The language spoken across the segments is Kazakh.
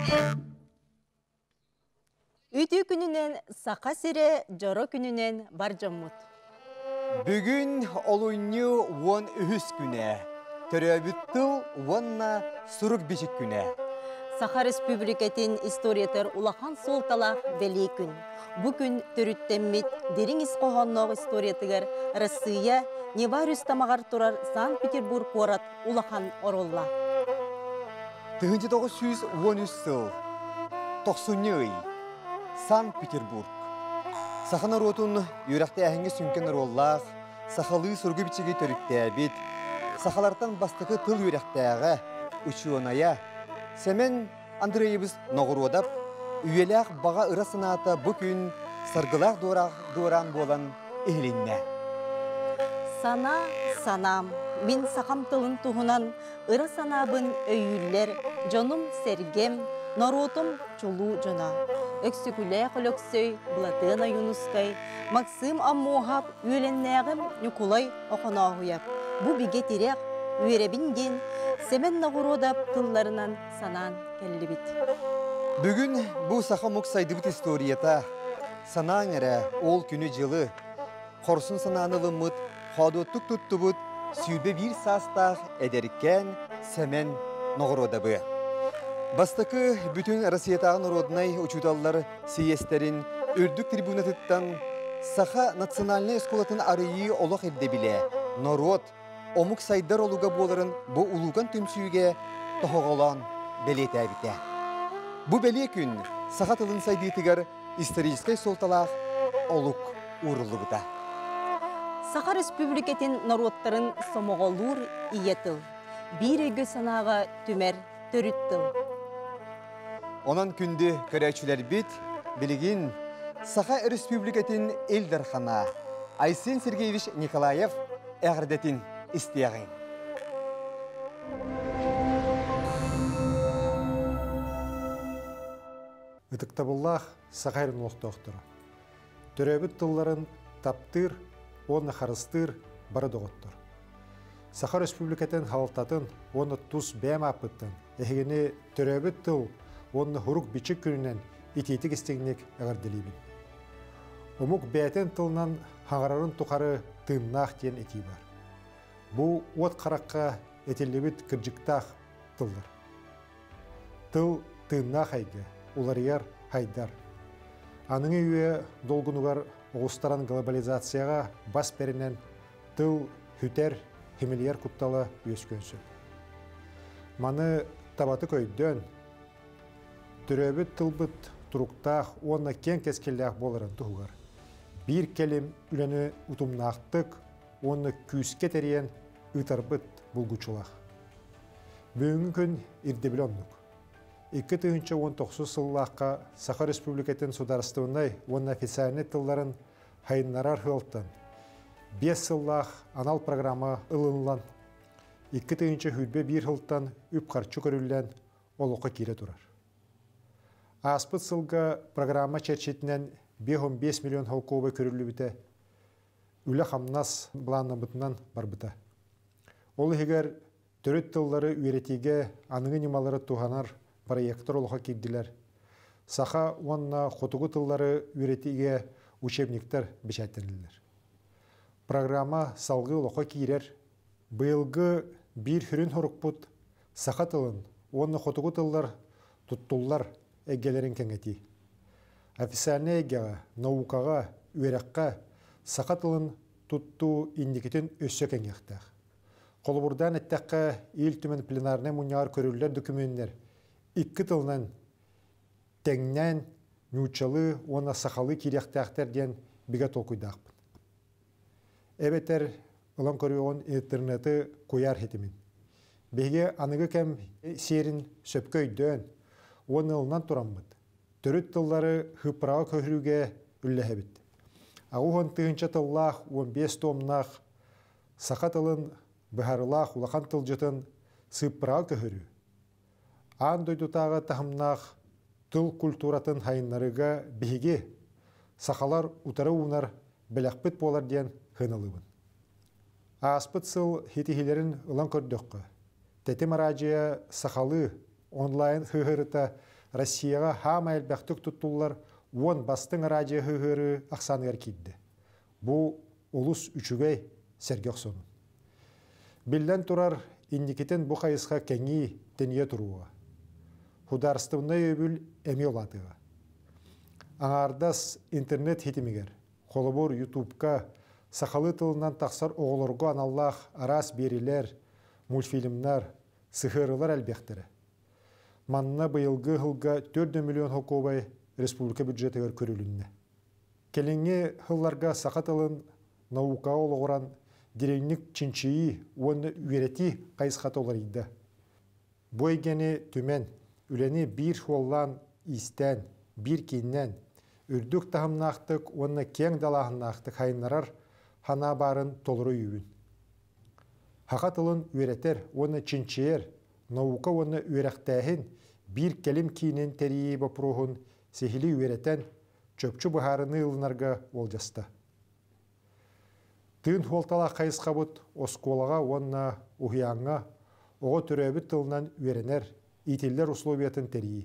Үтü күнінен сақа сире, жоро күнінен бар жоммут. Бүгін олуйну он үхіс күне, төрөбүттіл онна сурук бешік күне. Саха Республикатын историятыр улахан солталақ вели күн. Бу күн төрүттеммит дерин исқоғанног историятыгар Россия Неварюс тамагар турар Санкт-Петербург порат улахан оролла. 1913 сыл, 90 Санкт-Петербург. Сахана ротун юракты әһіңе сүнкен ороллақ, сахалы сұрғы бичеге төрікті әбет, сахалардан бастықы тыл юрактыға учуоная, Семен Андреевыз ноғыродап, үйеләқ баға ырасыната бұ күн саргылақ доран болан эхлинне. Сана, санам, мен сақам тылын туғынан ырасанабын өйілер, жоным сергем, наротым чулу жона. Өксікілі құлөксөй, Блатына Юнускай, Максим Аммохап, үйеленнәғім Николай Оқонағуяп. Бұ биге терек, үйеребінген, Семен нағыродап тылларынан санан кәлі бит. Бүгін бұл сақа мұқ сайдыбыт историята, санаң әрі ол күні жылы, қорсын сананылы мұт, қадуаттық тұттыбыт, сүйбе бір састақ әдеріккен Семен нағыродабы. Бастықы бүтін Россиятағын роднай учуталылар сейестерін үрдік трибунатыттан сақа национальный эсколатын арыйы олық әрді біле, народ, омук сайдар олуга боларын бу улуган түмсүйге тоғолан белет әбіте. Бу беле күн сақа тылын сайдыйтыгар историческай солталақ олук урылығыда. Саха Республикатын народтарын сомоғолур иетіл. Bir өгі санаға түмер төріттіл. Онан күнді көрәчілер бет, білігін Саха Республикатын Элдархана Айсен Сергеевич Николаев әғірдетін істеғын. Үтіктабыллах Сахарин оқтоқтыры. Төрөбіт тылларын таптыр, оны қарыстыр, бары доғыттыр. Саха Республикатын халықтатын, оны тұс бәм апыттын, әхігіне төрөбіт тыл, оны хурук бичік күнінен итетік істегінек әғірделейбін. Омук бәтен тылынан хаңарарын тұқары тыыннақ тен еті бар. Бұл от қараққа әтелебіт кіржіктақ тылдар. Тыл тыыннақ айғы, уларияр хайдар. Аныңы үйе долгунугар оғыстаран глобализацияға бас берінен тыл хүтер хемелияр құтталы өскөнсі. Маны табаты көйден, түрөбіт тылбыт тұруқтақ, онына кен кескелләқ боларын тұғығар. Bir келім үләні ұтымнақтық, оны күйіске терен ұтарбыт бұлғычылақ. Бүгінгі күн ирдебілонлық. 2019 сыллаққа Саха Республикатын сударыстығынай оның официальный тылларын хайыннарар ғылттан. 5 сыллақ анал программа ылынлан. 2001 ғылттан үп қарчы көрілден олыққа кере тұрар. Аспыт сылға программа чәрчетінен 5-15 миллион халқовы көрілі біті үлі қамнас бұланна бұтынан бар бұта. Ол егер түріт тыллары үйретеге аныңы немалары туғанар проекттар олға кедділер. Саха онына қотығы тыллары үйретеге учебниктер бішәттенілер. Программа салғы олға кейрер. Бұйылғы бір хүрін хорық бұт Саха тылын, онына қотығы тыллар тұттулар әггелерін кәңеті. Официальный әггеға, наукаға, үйрәққа Саха тылын тұтту индикетін өссі кәңектәқ. Қолыбұрдан әттәққа ел түмен пленарны мұнияр көрілілер документтер 2 тылынан тәңнән нючалы, оны сақалы керектәқтер ден біге толқойдақпын. Әбетер ұлан көріуін интернеті қойар хетімін. Беге анығы кәм серін сөпкөйден, оны ұлынан тұрамбыд. Түріт тыллары хыпырағы көріуге үлләхе бітті. Ағуғын тығынша тыллақ 15 томнақ Саха тылын бұхарылақ улақан тылжытын сыпырағы көрі. Ан дойдутағы тахымнақ тыл культуратын хайынларыға беге Сахалар утары унар біләқпіт болар ден хынылыбын. Аспыт сыл хетихилерін ұлан көрдіққа. Тәтім аражия Сахалы онлайн хығырыта Россияға хам әлбәқтік тұттулар 10 бастың радио хығыры ақсанығар кейді. Бұл улус үчүгей сәргек соның. Білден тұрар индикетен бұ қайысқа кәңі тение тұруға. Хударыстығына өбіл әме оладыға. Аңардас интернет хетімігер, қолыбор ютубка сақалы тылынан тақсар оғылырғы аналлах арас берілер, мультфильмнар, сығырылар әлбектері. Манна бұйылғы ғылға 4 миллион хокобай республика бюджетігер көрілінне. Келіңе ғылларға сақа тылын наука олығыран дереңнік чинчиyi оны үйреті қайысқат олар еді. Бойгені түмен, үлені бір холлан истен, бір кейіннен, үрдік тағымнақтық, оны кең далағыннақтық хайнарар хана барын толыры үйін. Хақатылын үйретер, оны чинчиер, наука оны үйректәхін, бір келім кейінен тәрейі бапыруғын сехілі үйретен чөпчі бұхарыны ұлынарға ол жасты. Тын холтала қайысқа бұд, осколаға онна ұхияңа, оғы түрәбіт тылынан үйренер, итілдер условиятын тәрейі.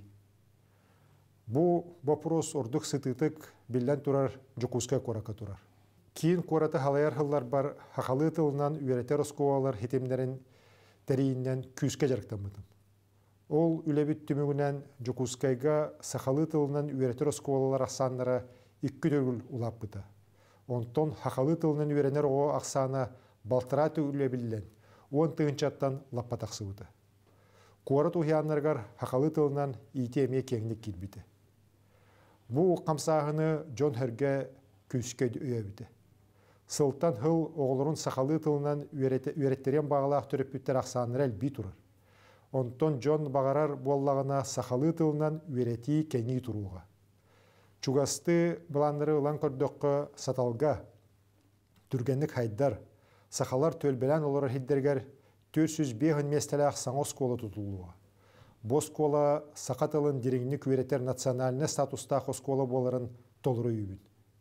Бұ бапырос ордық сытытық білден тұрар жүкускай қорақа тұрар. Кейін қораты халаяр хыллар бар хақалы тылынан үйретер осколалар хетемдерін тәрейінен күске жарықтамыдым. Ол үлебіт түмігінен жүкускайға сақалы тылынан үйретер осколалар ақсанлары 2 төгіл ұлап бұды. Онтон хақалы тылынан үйренер оғы ақсаны балтыраты үлебілден 10 тығынчаттан лаппатақсы бұды. Қорат ұхиянларғар хақалы тылынан итеме кеңдік келбіді. Бұл қамсағыны Джон Херге күске өйебіді. Сылтан хыл оғылырын сақалы тылынан үйреттерен бағалақ түріп бүттер ақсаныр әлбей тұрар. Онтон Джон бағарар боллағына сақалы тылынан үйреті кәңей тұруға. Чугасты бұландыры ұлан көрдіққы саталға, түргенлік хайдар, сақалар төлбелен олар хиддергер 405 местелі ақсан оскола тұтылуға. Бос кола сақатылын дереңнік үйретер национальны статустақ оскола боларын толыры үйбін.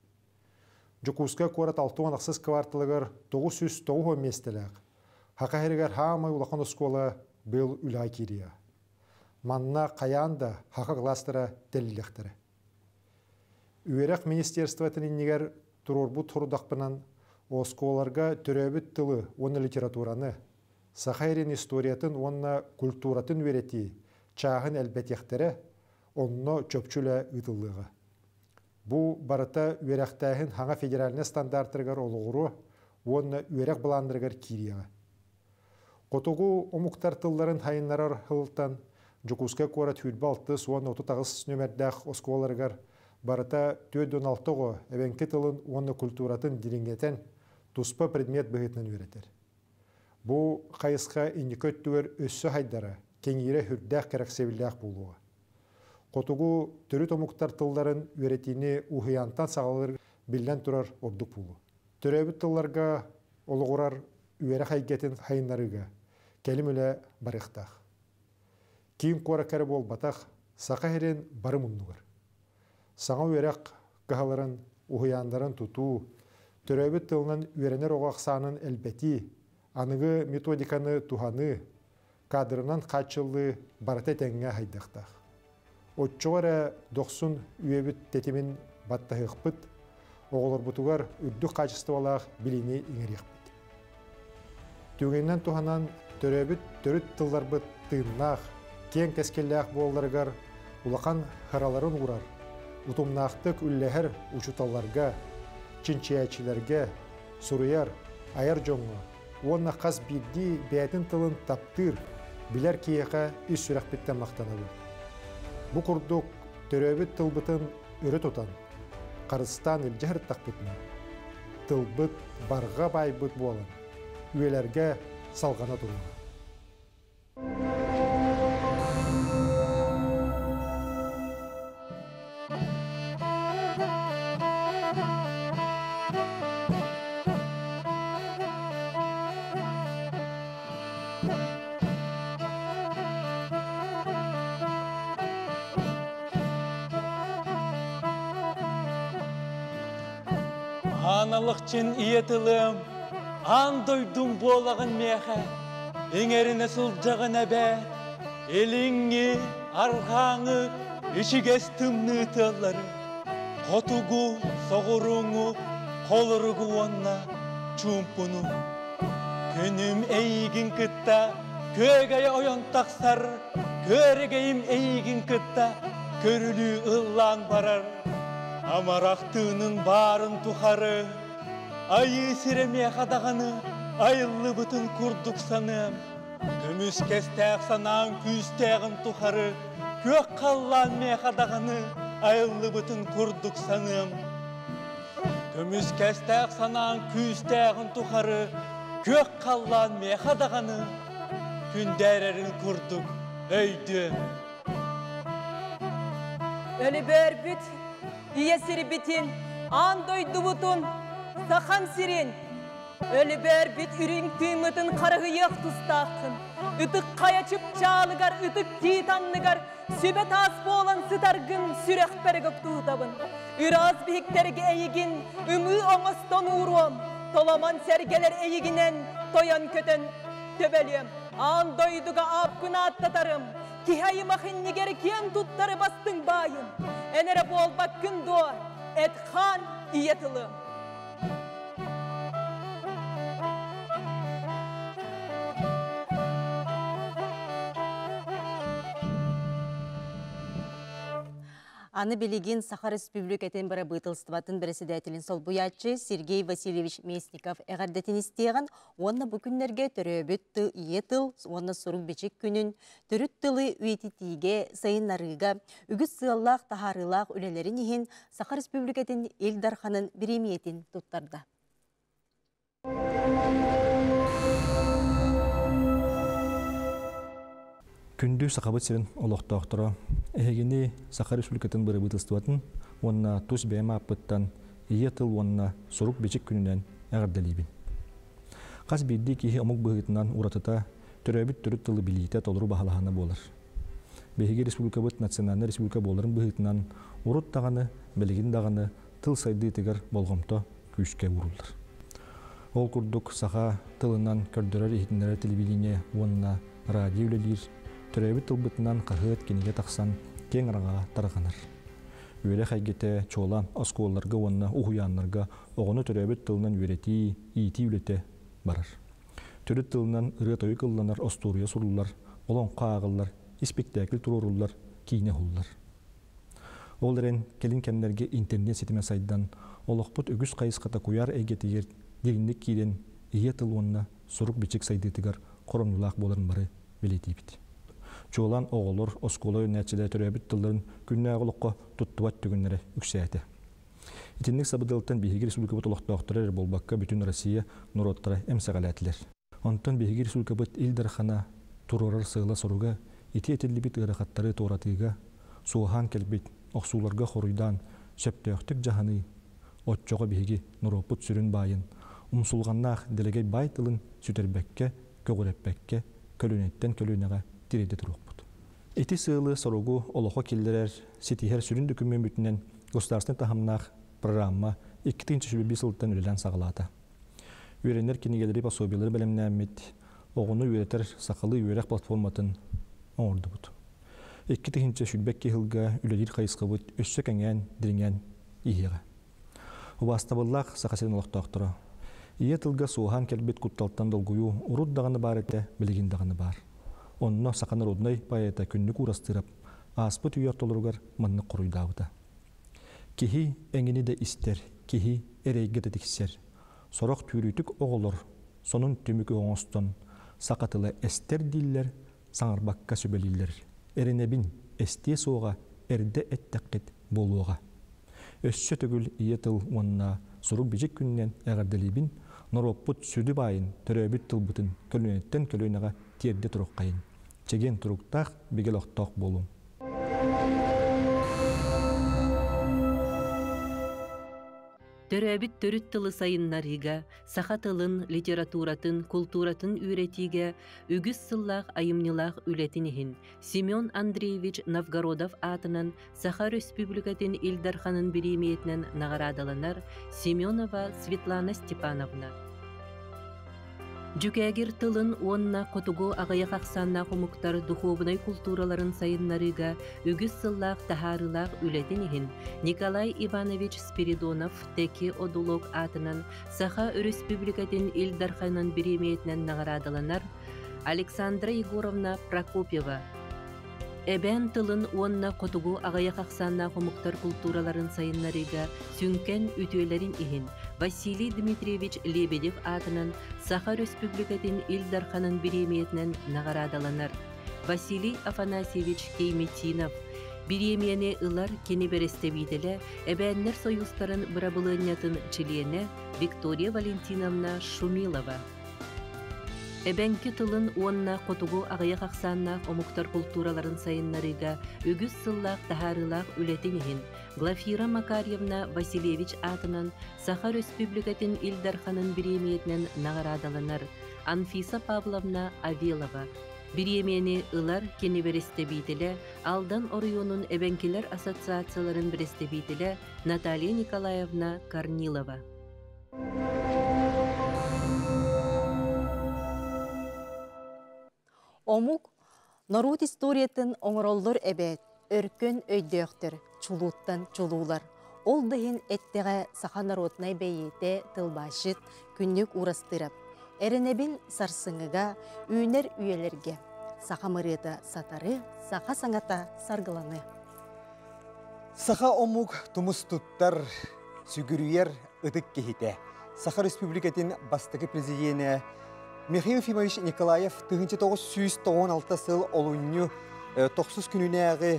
Жүкуска корат 6 ақсыз квартылығыр 909 местелі ақ. Хақа херігер хамай улақан оскола бұл үлай керия. Манна қаянда хақа кластыра дәліліктірі. Үйерек министерстватын иннегер тұрорбу тұрудақпынан осколарға түрәбіт тылы оны литератураны, сақайрен историятын онна культуратын өреті, чағын әлбәтектері, онно чөпчілі ұтылығы. Бұл барыта үйеректәхін хаңа федеральны стандарттырғар олығыру, онна үйерек бұландырғар кирияға. Қотуғу омуқтар тылларын хайынларар хылтан, жүкусқа қорат хүлбалты суан 39 нөмердәқ осколарғар барыта 416-го әбенкі тылын оны культуратын диреңетен туспа предмет бұғытнын өретер. Бұл қайысқа индикөт түгер өссі хайдара, кеңейре хүрдәқ кәрәксевілдәқ болуға. Қотуғу түрі томуқтар тылдарын өретіні ұхиянтан сағалыр білден тұрар ордық болу. Түрәбіт тылларға олығырар үйері хайгетін хайынларыға, кәлім үлі барықтақ. Кейін қора кәрі бол батақ, сақа херен бары мұннығыр. Саңа үйерек қағаларын, ұхияндарын тұту, түрәбіт тылынан үйеренер оғақсанын әлбәті, анығы методиканы туханы, кадрынан қатшылы барыта тәңге хайдақтақ. Отчоғара 90 үйебіт тетімін баттағы бұт, оғылыр бұтығар үрдік қачыстывалақ біліне еңерек бұт. Төгеннен туханан түрәбіт түріт тылдар бұт тыыннақ, кен кәскелләқ болларығар ұлақан хараларын ұрар, ұтымнақтық үлләхір ұчуталларға, чинчиячилерге, сұруяр, аяр жоңы, онна қас бидді бәйтін тылын таптыр, білер кейеға үс сүрәқ біттен мақтанады. Бұ құрдық түрәбіт тылбытын үрі тұтан, Қарыстан үлжәр тақпытын, тылбыт барға бай бұт болын, үйелерге салғана тұрын. Аналықчын иетілім, андойдың болағын меха, еңеріне сұлжағын әбәт, еліңе арғаңы ішігес тымны тыллары, Котугу, соғыруңу, қолыргу онна чумпуну. Күнім әйгін кытта, көгай ойон тақсар, көрегейім әйгін кытта, көрілі ұллан барар. Амарақтының барын тұқары, айы сіреме қадағаны, айылы бұтын күрдік саным. Көміс кестәқ санан күстәғін тұқары, көк қаллан ме қадағаны, айылы бұтын күрдік саным. Көміс кестәқ санан күстәғін тұқары, көк қаллан ме қадағаны, күндәрерін күрдік өйді. Ölü börbüt, iye siri bitin, andoydu butun, sakan sirin. Ölü börbüt, ürün tüymütün karığı yık tustağın. Itık kayaçıp çağlıgar, ıtık titanlıgar, sübet asbı olan sıdargın, sürek bergök tuğdabın. Üraz bihikterge eğigin, ümü oğuston uğruam, tolaman sergeler eğiginen, toyan kötön töbeliyem. Andoyduga apkına atlatarım. Kihayı mahin nigeri kiyen tutları bastın bayın. Enere bol bakkın doğa, et khan iyetılım. Аны билигин Саха Республикатын бара бытылстыватын председателин солбуячы Сергей Васильевич Местников эгардетін истеген, онна бу күннерге төрөбүт иетыл, онна сурук бечек күнүн, төрүт тылы үетитиге, сайыннарыга, үгіз сыаллах тахарылах үлелерин ихин Саха Республикатын Элдарханын биремиетин туттарда. Күндү сақабыт сирин олоқтоқтыра. Эхегени Саха Республикатын бары бытылстыватын, онна тус бәйма аппыттан, ие тыл онна сурук бечек күнінен әғірделейбін. Қас бидді кейі омук бұғытынан уратыта төрөбіт түріт тылы билейте толыру бағалағаны болыр. Бехеге республика бұт национальный республика болырын бұғытынан урут дағаны, білігін дағаны тыл сайды тігір болғымто күшке урулдар. Ол күрдік Саха тылынан көрдірер ехетінері телевидение онна радиолелер, төрөбіт тылбытынан қағыт кенеге тақсан кен араға тарғаныр. Өйлі қайгеті чола осколларға онна ұхуянларға оғыны төрөбіт тылынан өреті, ити үлеті барыр. Төрөбіт тылынан ұрет ойы қылланар, остурия сұрулар, олон қағылар, спектакль тұрурулар, кейіне хуллар. Ол дәрен келін кәмдерге интернет сетіме сайдан олықпыт үгіз қайысқата көяр әйгетігер дегіндік кейден ие тыл онна сұрук бечек сайдетігер қоромнылақ боларын бары білетейбіт. Чолан оғылыр, осколы нәтчелі төрөбіт тылдарын күнне ағылыққа тұттыват түгінлері үксәйті. Итіннік сабыдылықтан Бехеге Республика бұт олықтақтырыр болбаққа бүтін Россия нұроттары әмсәғаләтілер. Онтан Бехеге Республика бұт Илдархана тұрорыр сығыла соруға, ити етілі біт ұрақаттары торатыға, суған кәлбет, оқсуларға хоруйдан, сөптөқтік жағаны, отчоға Бехеге нұропыт сүрін байын, ұмсулғаннақ делегей бай тылын сүтербәкке, көгірепбәкке, көлінеттен көлінеға тиреде тұруқ бұд. Эти сылы соругу олоқо келдерер сетихер сүрін дүкімен бүтінен государственный тахамнақ программа 2-ші сылттан үлелен сағылата. Үйренер кенегелері пособиялары бәлеміне әмет, оғыны үйретер сақалы үйрек платформатын оңырды бұд. 2-ші шүлбәк кехілға үлелер қайысқы бұд, өссі кәңен, діріңен иеға. Убастабыллақ сақасерін олықтақтыра. Ие тылға суған кәлбет күтталтан долгую, ұрud дағаны бар әті, білігін дағаны бар. Онна сақанар однай пайета күннік урастырап, аспыт үйер толыругар мұнны құруйдауыда. Кехи әңгені де істер, кехи әрейге де тексер. Сорақ түрітік оғылыр, сонын түмікі оңыстан, сақатылы әстер диллер, саңырбаққа сөбелілер. Әрінебін әсте соға, әрді әттәққет болуға. Өссі түгіл ие тыл онна сұрук бежек күннен әғарделейбін, нұроппыт сүді байын, түрәбіт тылбытын көлінеттен көлінеға терде тұруқ қайын. Чеген тұруқтақ бегел оқтақ болуым. Төрәбіт төрүт тылы сайыннарыга, саха тылын, литературатын, культуратын үйретиге, үгіз сыллақ айымнылақ үлетінігін Семен Андреевич Новгородов атынан Саха Республикатын Илдарханын биремиетінен нағарадаланар Семенова Светлана Степановна. Жүкәгір тылын онна котугу ағая қақсанна құмықтар духовнай культураларын сайыннарыға үгіз сыллақ тахарылақ үлетінігін Николай Иванович Спиридонов теки одулог атынан Саха Республикатын Илдарханан биреметінен нағарадыланар Александра Егоровна Прокопьева Эбән тылын онна котугу ағая қақсанна құмықтар культураларын сайыннарыға сүнкен үтелерін ихин Василий Дмитриевич Лебедев атынан Саха Республикатын Илдарханан биреметінен нағарадаланар Василий Афанасьевич Кейметинов биремияне ылар кені берестебейділі әбәннер союзтарын бұрабылынятын чилене Виктория Валентиновна Шумилова. Эбәнкі тылын онна котугу ағая қақсанна омуктар культураларын сайыннарыға үгіз сыллақ тахарылақ үлетінігін Глафира Макарьевна Васильевич атынан Саха Республикатын Илдарханын биреметінен нағарадаланар Анфиса Павловна Авелова. Биремени ылар кені берестебейтілі Алдан Орионун Эбәнкелер ассоциацияларын берестебейтілі Наталья Николаевна Корнилова. Омук Нарут историятын оңыроллар әбәт, өркөн өйдөқтір, чулуттан чулулар. Ол дыхын әттіға саха народнай бәйеті тылбашыт күннік урастырап. Әрінебін сарсыңыға, үйнер үйелерге. Саха мырыда сатары, саха саңата саргыланы. Саха омук тумустуттар сүгүрүйер ыдык кехите. Саха Республикатын бастығы президиене Михаил Ефимович Николаев 1996 сыл олунню 9 күнінәғы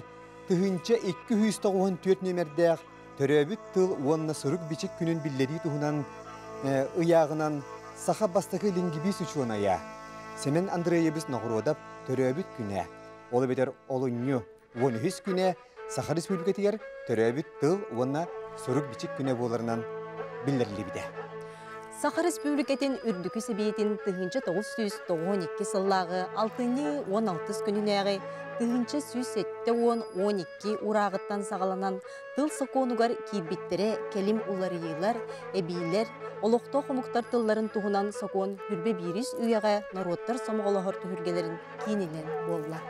1994 нөмердәғ төрөбіт тыл уанна сұрық бичік күнін биллери туғынан ұяғынан Саха бастығы лингибис учуаная. Семен Андреевич нағыродап төрөбіт күнә. Олы бетер олунню 13 күнә Саха Республикатығар төрөбіт тыл уанна сұрық бичік күнә боларынан биллерли биде. Саха Республикатын үрдікі себейтін 1992 сыллағы 6-16 күнінәғі 1907-12 урағыттан сағаланан тыл сықонуғар кейбіттері келім уларыйлар, әбейлер, олықта құмықтар тылларын туғынан сықон хүрбе біріс үйеға народтар самғалағыр түхіргелерін кейінінен болла.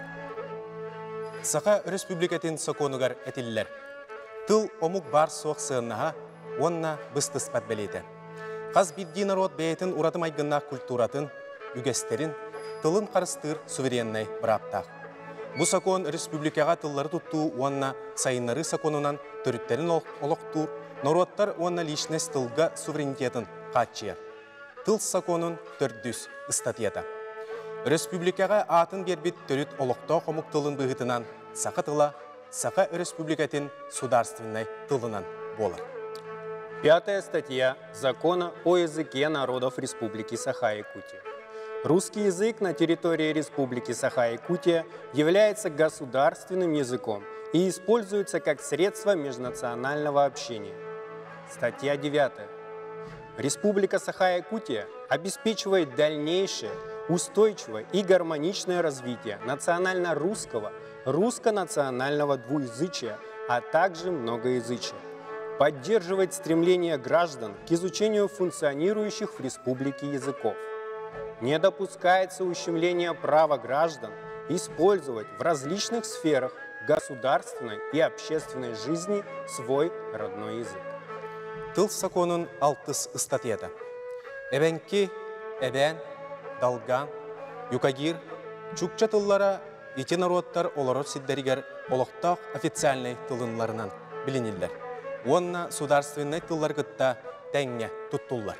Саха Республикатын сықонуғар әтілілер. Тыл омук бар соқ сығыннаға, онна бұстыс бәтбелейді. Қаз бидді народ бәйтін ұратым айгынна культуратын, үгестерін, тылын қарыстыр сувереннай бұраптақ. Бұ сакон республикаға тыллары тұтту уанна сайынлары саконынан түріттерін олықтур, народтар уанна лишнес тылға суверенитетін қатчияр. Тыл саконын төрдүс статьята. Республикаға атын бербет түріт олықта қомық тылын бұғытынан сақы тыла, Саха Республикатын сударственной тылынан болар. 5 статья Закона о языке народов Республики Саха-Якутия. Русский язык на территории Республики Саха-Якутия является государственным языком и используется как средство межнационального общения. Статья 9. Республика Саха-Якутия обеспечивает дальнейшее, устойчивое и гармоничное развитие национально-русского, русско-национального двуязычия, а также многоязычия. Поддерживает стремление граждан к изучению функционирующих в республике языков. Не допускается ущемление права граждан использовать в различных сферах государственной и общественной жизни свой родной язык. Тыл саконын 6 статьята. Эбенки, эбен, далган, юкагир, чукча тыллара ити народтар олорот сиддеригер олықтақ официальный тылынларынан билиниллер. Онна сударственный тыллар гытта тәңе туттуллар.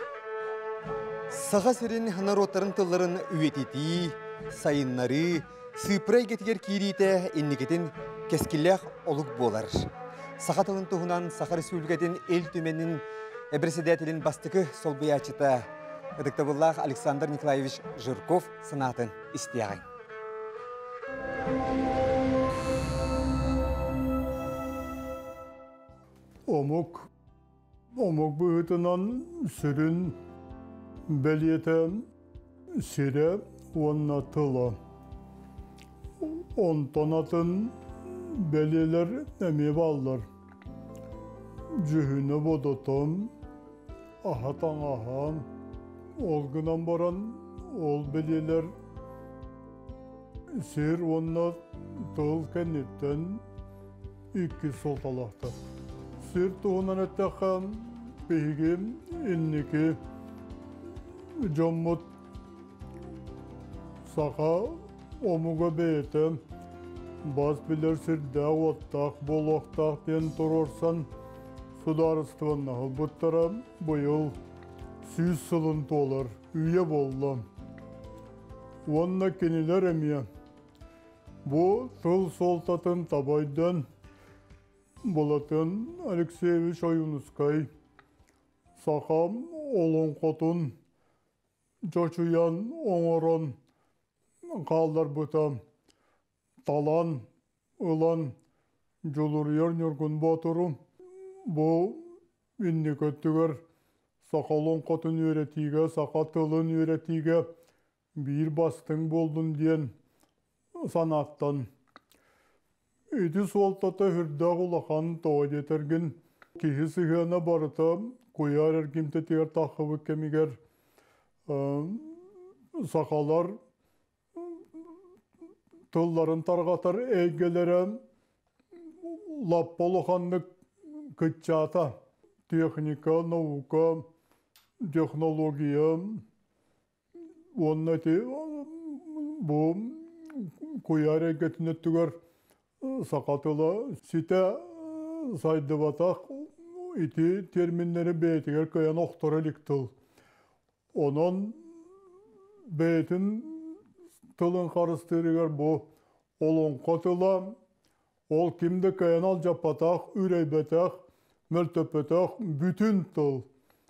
Саха сирин народтарын тылларын үетети, сайыннары, сыпырай кетігер кирите инникетін кескілләқ олық болар. Саха тылын туғынан Саха Республикатын ел төменін председателін бастықы солбиячыта Эдіктабыллах Александр Николаевич Жирков сынатын істияғын. Омук бұғытынан сүрін бәлеті сире онна тылы. Онтанатын бәлелер әме балдар. Жүхіні бодотым, ахатан ахан, Olgınan baran ol belyeler sir onna tıl kennetten iki soltalakta. Sir tuğunan ettekam pehigim inniki jommut saka omuga beytem baz biler sirde ottaq boloqtaq den turorsan sudarıstığına halbuttara bu yıl 100 sılın dolar üye bollan. Onna keniler emiye. Bu tıl soltatın tabaydan Bolatın Alekseyevich Oyunuskay Sakam olun kotun Çoçuyan oңорон kalдар butam talan ılan joluryor nörgün boturum bu inni köttüger sakalon kotun öğretige sakatılın öğretige bir bastın boldun diyen sanattan Ити солтата хүрдә улахан тоодетергин киһи сыһыана барыта куяр эргимте тиер тахыбы кемигер сакалар тылларын таргатар эйгелере лапполоханнык кытчата техника наука технология оннати бу куяр эргетинеттүгер Sakatıla site saydıvatak iti terminleri beytiger kayan oktara liktıl. Onun beytin tılın karıştırıger bu olun katıla ol kimde kayan alcapatak, üreybetak, mültepetak bütün tıl.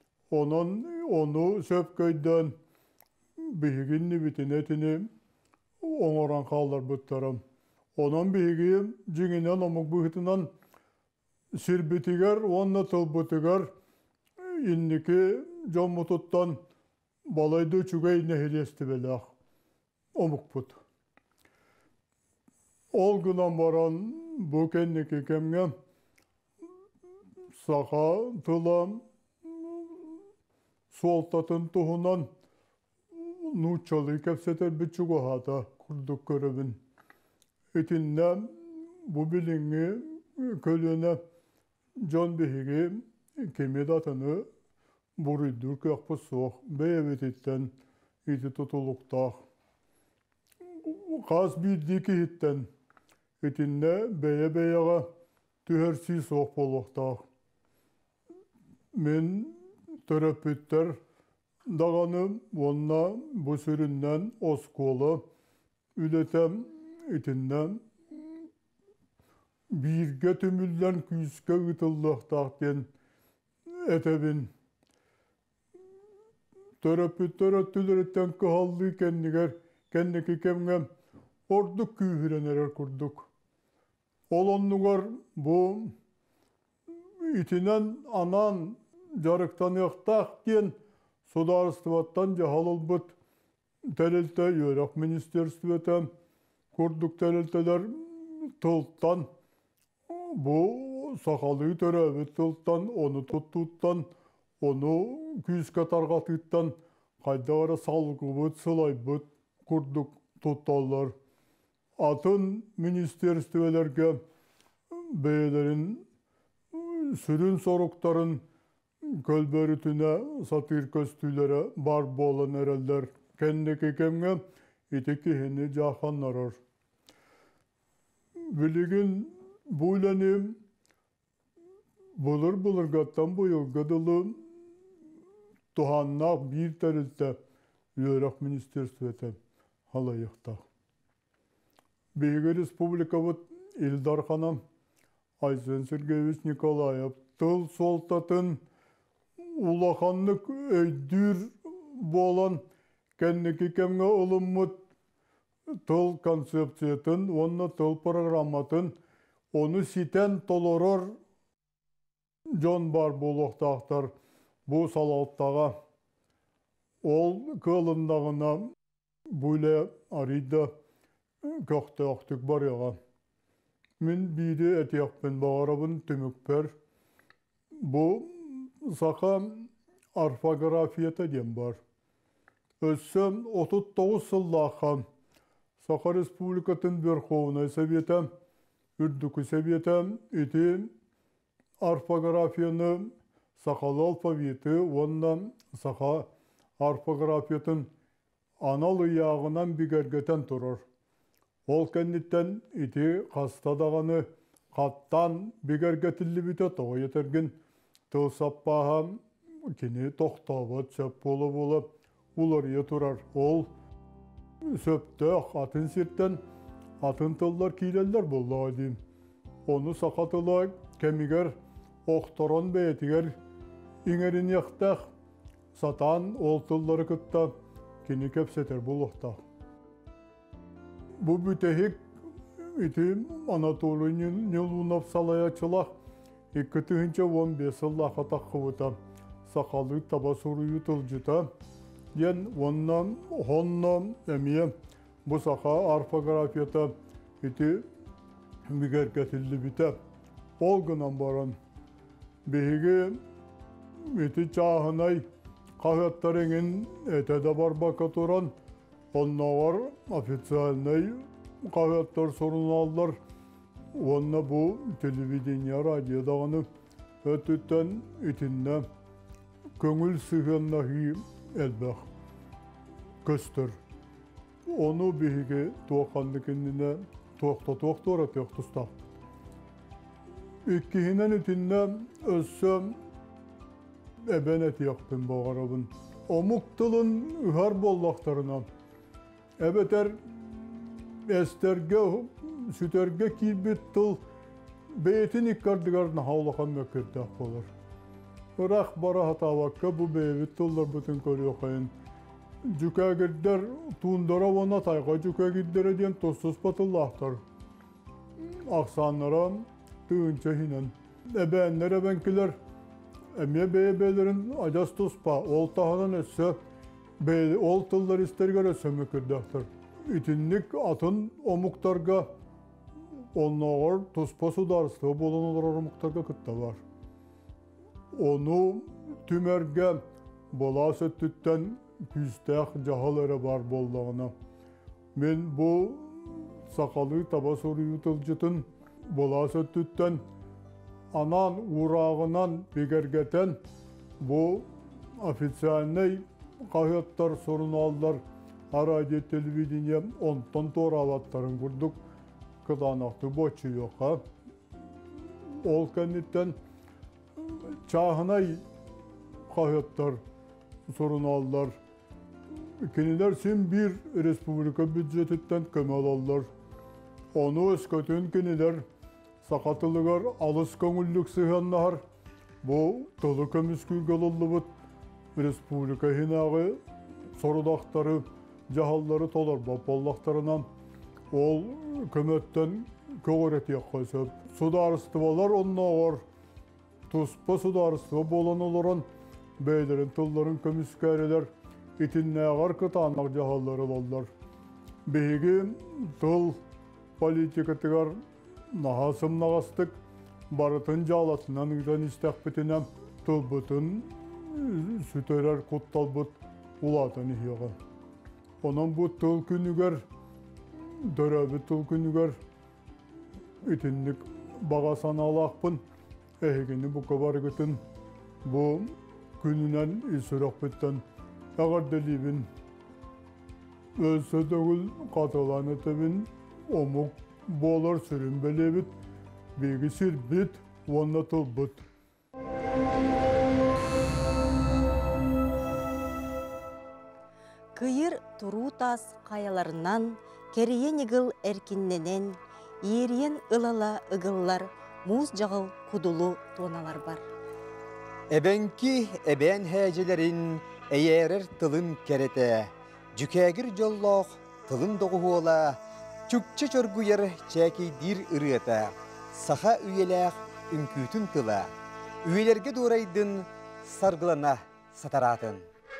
Onu söpköyden bihiginni bitinetini oңoran kallar büttaram. Onun bihigi jinginen omuk buhitinan sirbitiger, onna tılbitiger, inniki jommututtan balaydı çügey nehilesti belak. Omuk put. Olgunan baran bu kendiki kemge saka tılam soltatın tuhunan nuçalı kepseter bir çugu hata kurduk görevin. Etinden bu bilingi kölüne John Behigi kemidatını buridur kakpı soğuk beyevititten iti tutuluktağ. Kaz bir diki hitten etinde beye tühersi soğuk boluktağ. Men terapütter dağanı onna bu süründen oskolu ületem itinden bir götümülden küske ıtıllıqtaqten etebin. Terapüttara tüleretten kıhallı kendiki kemgem orduk kühürenerer kurduk. Olonlugar bu itinen anan jarıktan yaqtaqten sudarıstvattan jahalıl bıt telelte yörek ministerstvetem kurduk telelteler tılttan bu sakalı töröbü tılttan onu tuttuttan onu küske targatıttan kaydara salgıbıt sılaybıt kurduk tuttallar. Atın ministerstvelerge beylerin sürün sorukların kölbörütüne satir köstülere bar bolan ereller kendiki kemge iteki hini jahanlarar. Biligin buylanim bulur gattan bu yıl gıdılım tuhannak bir terilte yörek ministerstvetem halayıqta. Beygi Respublikavıt İldar Hanım Aysen Sergeyevich Nikolayev tıl soltatın ulakanlık öydür bolan kendiki kemge ılımıt tıl konsepsiyatın, onna tıl programatın, onu siten toloror John Barboloqtaqtar bu salaltağa ol kılındağına böyle arida köxte oqtık bar yağa. Min biri etiyakpın bağırabın tümükper. Bu saka arfografiyata diyen bar. Өссем 39 сыллаққа Саха Республикатын Верховный Советі, Үрдікі Советі, еті орфографияны Сақалы алфавиты, оннан Саха орфографиятын анал ұяғынан бігергетен тұрыр. Ол кәннеттен еті қастадағаны қаттан бігергетілі біті тоғы етерген тыл саппаға кені тоқтабыт сөп болы улар тұрар. Ол сөпті атын сеттен атын тылдар кейлелер болды дейм. Оны сақатылы кәмігер оқтырын бәйтігер иңерін яқтақ сатан ол тылдары күтті кені кәпсетер болуқта. Бұ бүтәхік итім Анатолий Нелунов салаячылақ 2015 сыллаға таққывыта сақалы табасурую тылжыта. Ен оннан әмие бұ сақа орфографията ити мигергетілі біті. Ол гынан баран. Бейге ити чағынай қағаттарыңын әтеді барбақа тұран. Оннағар официальный қағаттар сорын алдар. Онна бұ телевидения радиодағаны өттіттен итінне көңіл сығынна әлбәқ көстір. Оны бейге туаққандыкеніне туақтора туқтыста. Иккihinen ütünne össöm ebenet yaktın bağarabın. Omuk tılın üher bollaktarına. Ebeter esterge, süterge kilbit tıl beytin ikkardıgarına havlakan mökirdak olur. Irak bara hatavakka bu beyvit tıllar bütün körüyokayın. Cüke gidder tuğundara ona tayga cüke giddere diyen tozsuz patıllahtar. Aksanlara tığınca hinen. Ebeğenler ebenkiler emiye beylerin acas tospa ol tahanan etse ol tıllar isterger etse mökirdaktır. İtinlik atın omuktarga onlar tospa sudarsı bolan olar omuktarga kıtta var. Onu tümerge bola söttütten küstek jahalara var bollağına. Men bu sakalı tabasoru yutulcutun bola söttütten anan urağından begergeten bu ofitsialney kahiyatlar sorun aldılar. Radio televideniye ondan tora avatların kurduk. Kıdanaktı boçu yok ha. Ol kenditten çağınay kahiyatlar sorun aldılar. Kendiler sin bir Respublika büdjetitten kemal aldılar. Onu eskatın kendiler sakatılıgar alыс көңіллік сығаннар. Bu tılı kömüskü galıllıbıt Respublika hinağı sorudakları, jahalları tolar bapollaklarından ol kömötten köğret yakasıp. Sudarıstıvalar onlar Tuspa sudarıstıva bolan olaran beylerin tılların kömüskeriler itinneğar kıtanak jahalları oldular. Beygi tıl politikatıgar nahasım nağastık barıtın jalatından üren istekbetinem tılbıtın süterer kuttalbıt ulatın ihyağı. Onun bu tıl günüger, döröbü tıl günüger itinlik bağasan alaqpın. Ehegini bu kabar gıtın bu gününen isürek bitten eğer delibin ölse dögül katılan etebin omuk bolar sürün belebit bilgisir bit vanna tılbıt. Kıyır Turutas kayalarından keriyen ıgıl erkinlenen, yeriyen ılala ıgıllar, muz jağıl kudulu tonalar var. Ebenki eben hecelerin eğerir tılın kerete, cükegir jolloq tılın doğuola, çükçe çörgüyer çeki dir ırıata, saha üyelek ünkütün tıla, üyelerge doğraydın sargılana sataratın.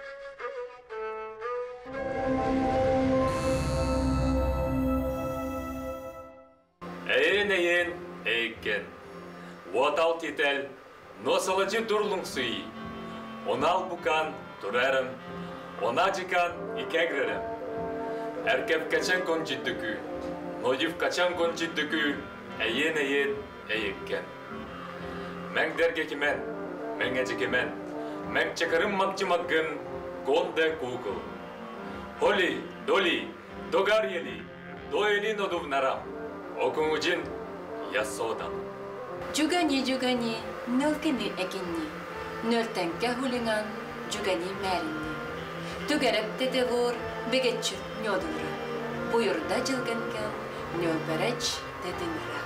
Эйн эйкен. Уатал тетел, носалачы дурлың суи. Онал букан турарым, Ona çıkan ikegrerim. Erkep kaçan konçiddükü, noyif kaçan konçiddükü, eyen eyekken. Men dergekimen, men ecekimen, men çıkarım makçımakkın, konde kukul. Holi, doli, dogaryeli, doeli noduv naram, okuncin yasodan. Jugani, nölkini ekinni, nöltenke hulingan, jugani merinni. Tügerek tetegur, begetçüt nyodulra, buyurda jılgenke, nölbereç tetinra.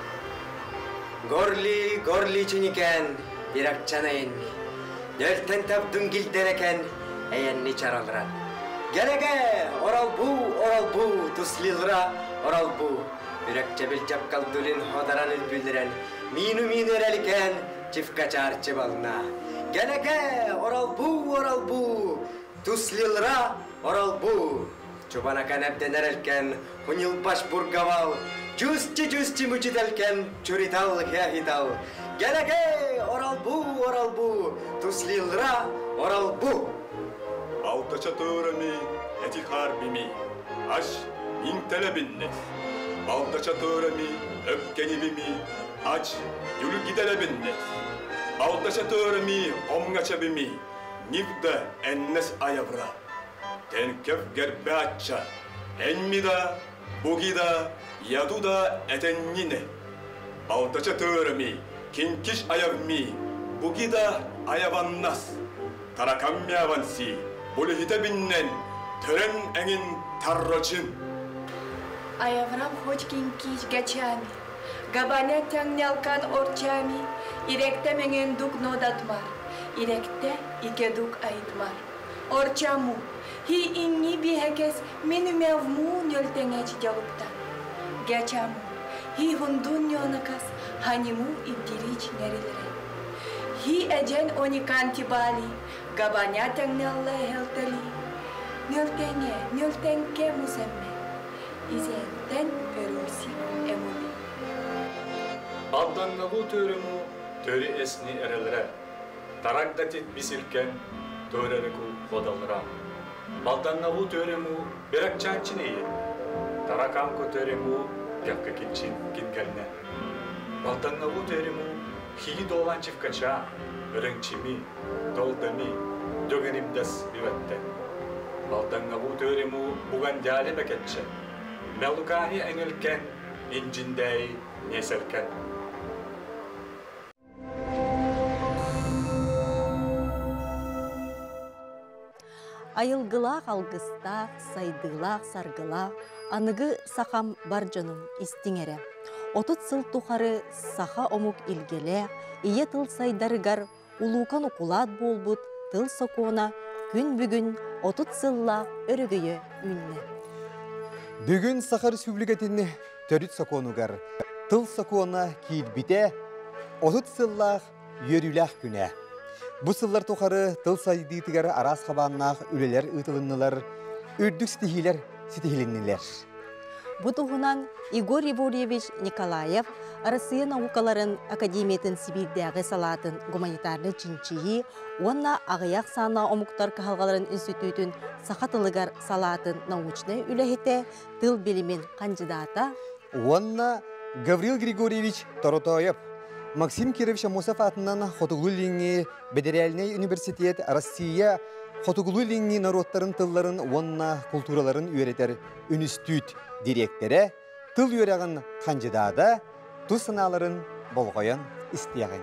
Gorli çiniken, birak çanayınmi. Nölten tabdun gildeneken, eyenni çaralran. Gelege, oral bu, tuslilra, oral bu. Birak çebil çapkaldulin hodaran ülbüldüren, minu ereliken, çift kaçar çıbalına. Gelege, oral bu, tuslilra, oral bu. Çobana kanepten erelken, hunyılbaş burgaval, cüsçi mücidelken, çurital hital. Gelege, oral bu, tuslilra, oral bu. Baltaça töremi, eti harbimi, aş min telebinne. Baltaça töremi, öpkenibimi, aç yürü gidelebinne. Baltaça töremi, omgaçabimi, nifde ennes ayavra. Tenkef gerbe açça, enmida, bugida, yaduda etennine. Baltaça töremi, kinkiş ayavmi, bugida ayavannas. Tarakam yavansi, bolu hitebinnen, tören engin tarroçın. Ayavram hoçkin kiş geçami, gabane tengnelkan orçami, irekte mengen duk nodatmar, irekte ike duk ayitmar. Orçamu, hi inni bihekes minu mevmu nöltengeç jaluktan. Geçamu, hi hundun yonakas hanimu ibdiriç nerilere. Hi ejen onikanti bali, gabanya tengnelle helteli. Nöltenke musemme. İzenten örülsi emuli. Baldangavu törümü töri esni erelere. Tarakdatit bisilken töreniku hodalra. Baldangavu törümü berak çançın iyi. Tarakanko törümü yakka kinçin kingelne. Baldangavu törümü hi dolan çifkaça. Örengçimi, doldami, dögenimdes bivette. Baldangavu törümü bugan jale beketçe. Melukahi engelken, incindey neselken. Ayылгылақ алгыстақ, сайдылақ, саргылақ, анығы сақам бар жонум истиңере. Отут сыл тухары саха омук илгеле, ие тыл сайдарыгар, улукан укулат болбут, тыл сокуына, күн бүгін отут сыллақ өрігіе үнне. Бүгін Саха Республикатыны төрүт сокуонугар, тыл сокуона ки일бите, отут сыллақ йөрүләқ күнә. Бу сыллар тухары тыл сайдыйтыгар арас хабаннақ үлелер ытылыннылар, үрдік ситихиленнилер. Бу туһунан Игорь Егорьевич Николаев Россия наукаларын Академиятын Сибирдәғы салатын гуманитарны чинчии, онна ағаяқ сана омуктар кахалгаларын институтын сақатылыгар салатын научный үләхете тыл билимин кандидата. Онна Гаврил Григорьевич Торотоев, Максим Кирович Амосов атынан Хотугуллинги Бедеряльный университет Россия Хотугуллинги народтарын тылларын онна культураларын үйретер институт директоры, тыл үйреген кандидаты, ту сыналарын болғайын істеген.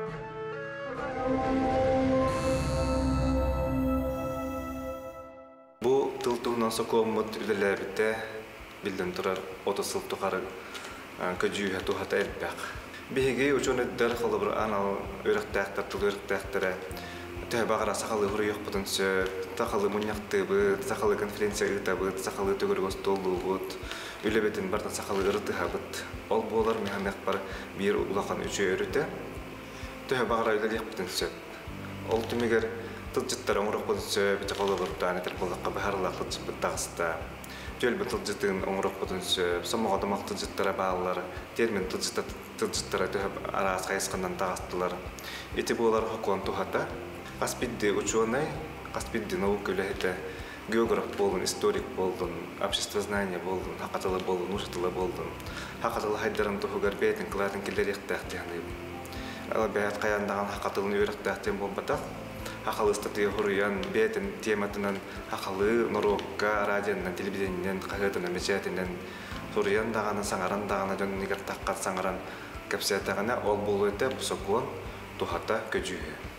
Бұл тыл туғынан соқуымыт үлелербітті білден тұрар 30 сыл тұқары көджүйі тұхата әлбәқ. Беге учон эддер холобр анал өрөктәктер тул өрөктәктер тәбагара сахалы хурыйык бутынчы тахалы муньяктыбы сахалы конференция ытабы сахалы төгөргөс толубут үлебетин барда сахалы ыртыхабыт ол болар механек бар бир улахан үчө өрүтө тәбагара үлелек бутынчы ол түмегер тылжыттар оңрок бутынчы бите холобр таанетер болакка бахарлак тылжыт тагыста Жөлбі тылжытын оңырық бұтыншы, самуға дамақ тылжыттара бағалар, термин тылжыттара төхіп арас қайысқандан тағастылар. Еті болар хокуан тухата, қаспидді учуанай, қаспидді наук өләхеті географ болдун, историк болдун, обществознание болдун, хакатылы болдун, ушатылы болдун. Хакатылы хайдарын тухугар бетин кылатын килдеректахты яны. Ала бәят каяндаган хакатылын үйрәктәхтен болбата. Хакалы статья хуруян бетин тематынан хакалы норокка, радионан, телевидениянен, кагытынан, мечетинен хуруян даганы саңаран даганы жон нигер таккат саңаран кепсетагана ол болуйта сокон тухата көжү.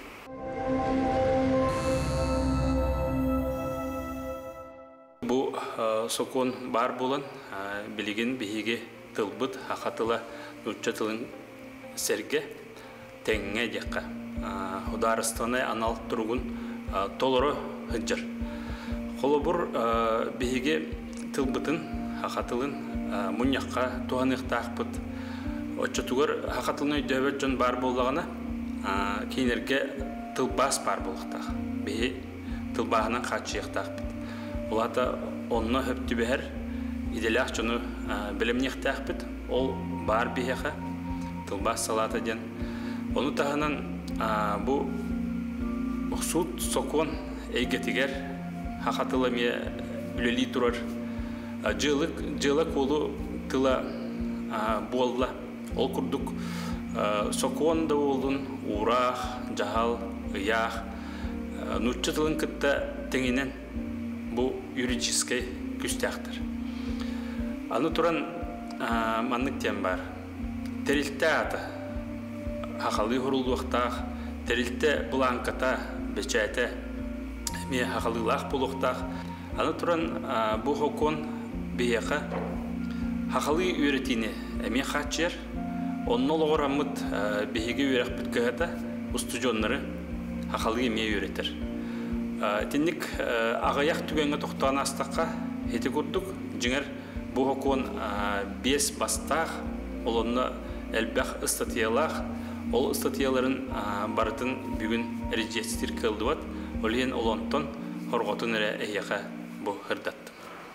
Бу сокон бар болан билигин биһиге тылбыт хакатыла уччатылын серге теңге жакка Хударыстаны анал тургун толору хыджыр. Холобур биһиге тылбытын хакатылын муньякка туаныктакпыт. Оччотугар хакатылны дөбөт жон бар боллагана кейинерге тылбас бар болуктак. Биһи тылбаһынан качыктакпыт. Улата онно хөптүбәр иделях жону билимнектакпыт. Ол бар биһиха тылбас салата ден. Onu tahanan bu suud sokon eygetiger hakatılamaya üleli durar. Cılık olu tıla bolla. Ol kurduk sokon da oldun uğraq, jahal, ıyaq. Nutçatılın kıtta tenginen bu юридический küstəxtir. Anu turan manlık diyen var. Teriltə atı. Хахалы хурулуқтақ, тәрілті бұланқата, бәчәйті, ме хахалылақ бұлуқтақ. Аны тұран бұл хокон бейеқа хахалы үйретіне әме қатшер, онын олғыр амыд бейеге үйрек бүткіғата ұстыжонлары хахалы еме үйретір. Тенік ағаяқ түгенгі тоқтаған астаққа еті көрдік, жіңер бұл хокон 5 бастақ, олонны әлбәқ ұстатиялақ, ол статьяларын бартын бүгін режистр кылдыбат. Олен олонтон хорготун эре эйяка бу хырдаттым.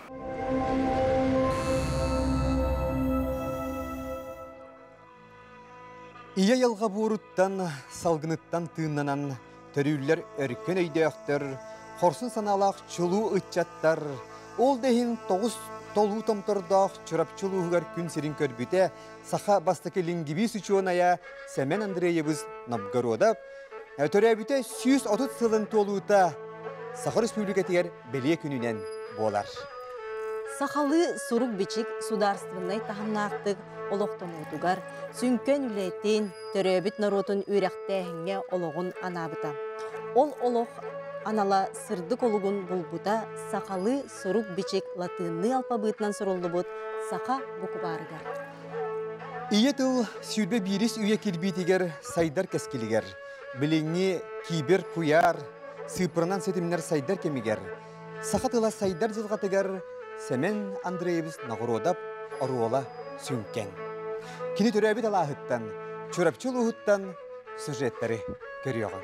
Ия ялга буруттан, салгыныттан тыыннанан, төрүллер өркөн өйдөктөр, хорсын саналақ чулуу ытчаттар, ол дехин 9 толу томтордох чурапчулуугар күн сирин көрбүтэ саха бастакы лингиби сучуоная Семен Андреевич Новгородов төрөбүтэ 130 сылын толуута Саха Республикатыгар беле күнүнен болар. Сахалы сурук бичик сударственный тахамнактык олоқтонутугар сүнкөн үлетин төрөбүт народун үйрәктәһиңе ологун анабыта. Ол олох анала сырдык олугун булбута сахалы сурук бичик латынны алфавитынан сурулдубут саха букварыгар. Иетыл сүйдбе бирис үйе кирбитигер сайдар кескилигер. Билиңи кибер куяр, сыпырынан сетимнер сайдар кемигер. Сахатыла сайдар жылгатыгар Семен Андреевич Новгородов оруола сүнкен. Кини төрөбүт алаахыттан, чурапчулууттан сюжеттери көрүөгөн.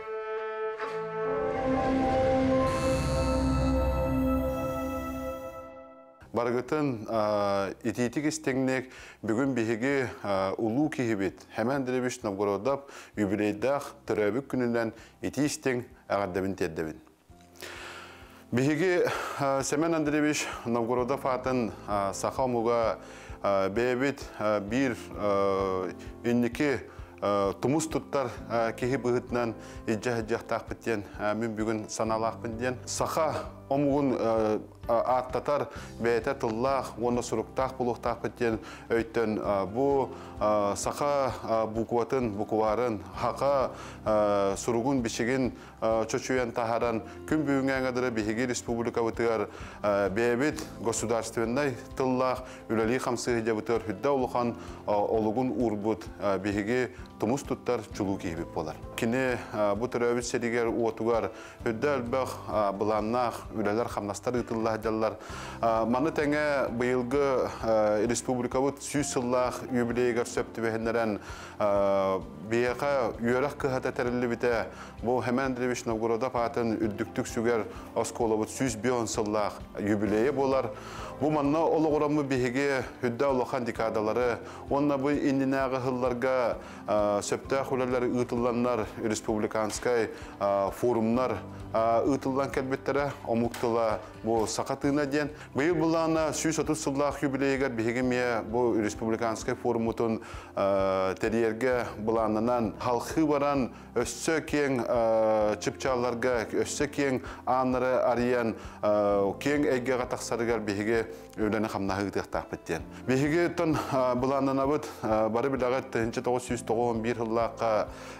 Баргытын ититик истеңнек бүгін биһиги улуу кихибит Семен Андреевич Новгородов юбилейдах төрөбүк күнүнөн ити истең агардабын теддебин. Биһиги Семен Андреевич Новгородов атын сахамуга бебит бир үнники тумус туттар кихи быгытнан иджахтах битен мен бүгүн саналах битен саха омугун аттатар бете тыллах оны суруктах булуктах битен өйтөн бу саха букварын хака суругун бишигин чочуян тахаран күн бүгүнгәнгәдер биһиги республика бутыгар бебит государственный тыллах үлели хамсы дебутер хүддә улухан олугун урбут биһиги тумус туттар чулу кийип болар. Кини бу төрөбүт седигер уотугар хүддә албах буланнах үлелер хамнастар ытыллах жаллар. Маны тәңе быйылгы республика бут 100 жыллах юбилейгә сөптүбәһеннәрен бияка юрак кыһата терелли бите бу Семен Андреевич Новгородов атын үддүктүк сүгер оскола бут 100 жыллах юбилейи болар. Бу манна ологорамы биһиге хүддә улахан декадалары, онна бу индинагы хылларга сөптә хулалары ытылланнар республиканскай форумнар ытылдан кәлбеттері, омуктыла бұл сақатына ден. Бұйыл бұлана 130 сыллақ юбилейгер бігеме бұл республиканскай форумутын тәрерге бұланынан халқы баран өссі кен чыпчаларға, өссі кен аныры ариян кен әйге қатақсарығар бігеге өлені қамнағы ұтықтақ біттен. Бігеге тұн бұланына бұд бары білағат 1991 жыллаққа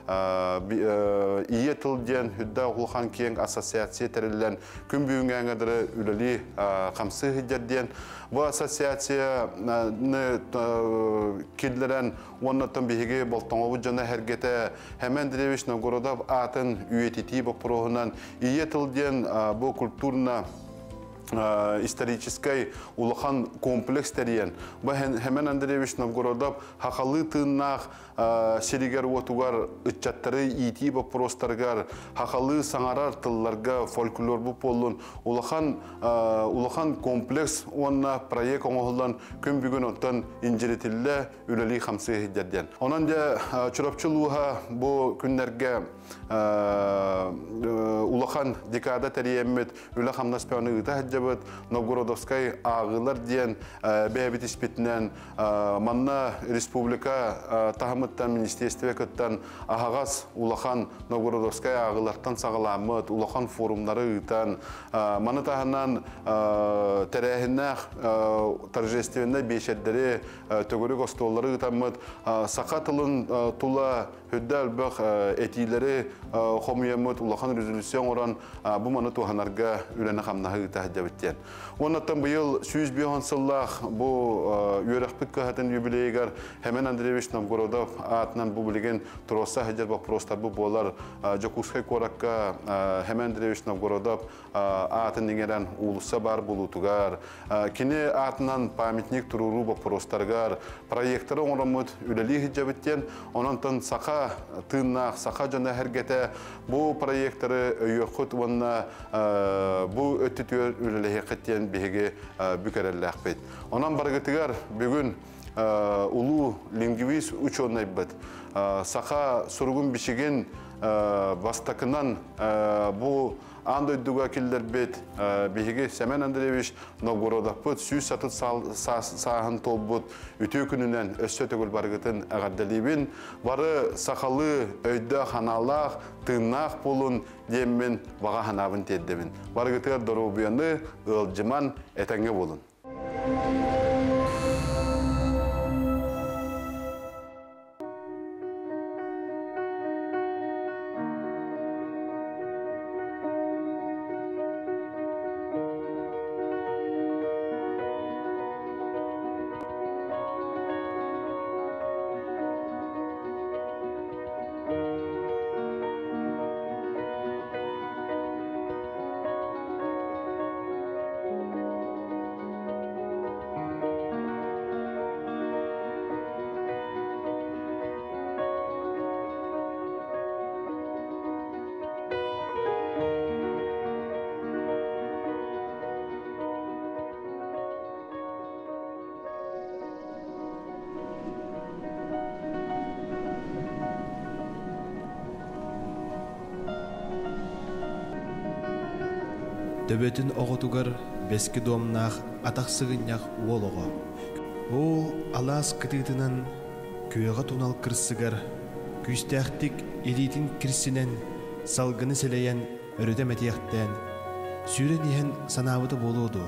ие тылден хүдді ұлған кен ассоциация тәрілілен күн бүйінген әдірі үлілі қамсы хидерден. Бұл ассоциацияны келдерен оннаттан бігеге болтаңы бұд жаны әргеті әмен діревіш Новгородов атын үйететі бұл проғынан ие тылден бұл культурна исторической улахан комплекс терен. Ба Хемен Андреевич Новгородов хақалы тыннақ серигер отугар үтчаттары ити вопростаргар хақалы саңарар тылларга фольклор бу полун улахан комплекс онна проект оңолдан күн бүгін оттан инжеретилле үлели хамсы хидден. Онан де чурапчылуха бу күннерге улахан декада териеммет үле хамнаспаны ыта хаджабыт Новгородовскай ағылар диен бәбит испетінен манна республика тахмыттан министерстве көттен ағағас улахан Новгородовскай ағылартан сағаламыт улахан форумнары ытан маны тахынан тәрәхіннәқ торжественный бешердері төгірік остолары ытамыт сақатылын тула хүдді әлбәқ әтилері қомиямыт улахан резолюцион оран бұл маны туғанарға үләні қамнағы ыта хаджабыттен. Оннаттан бұйыл 100 сыллақ бұл үйерақпік көхатын юбилейгар Хемен Андреевич Новгородов атынан бұл білеген тұроса хаджар вопростар бұл болар Жокускай коракка Хемен Андреевич Новгородов атын еңерен улыса бар бұлутугар. Кені атынан памятник тұруру вопростаргар проекттары оңырамыд үләли хаджабыттен. Онантан сақа тыннақ, сақа жаны әргеті бұл проекттары өйеқыт онына бұл өттітер үләлі қеттен беге бүкәрәлі ақпет. Онан барғытығар бүгін ұлу лингвист ученый бұд. Сақа сұрғын бішеген бастақынан бұл андойдуға келдер бет беге Семен Андреевич Новгородов бұд, сүй сатыт сағын тол бұд, үті күнінен өссө төгіл барғытын әғаддалибін. Бары сақалы өйді ханалақ, тыңнақ болын деммен баға ханабын теддебін. Барғытығар дұрубияны ұлжыман әтәңе болын. Төбетін оғытуғар бәскі домнақ атақсығыннақ олығы. Ол алас кітігітінен күйеға тунал кірсігар, күйістәқтік елейтін кірсінен салғыны сәлейен өріде мәтияқтен, сүйрен ехін санабыты болуды.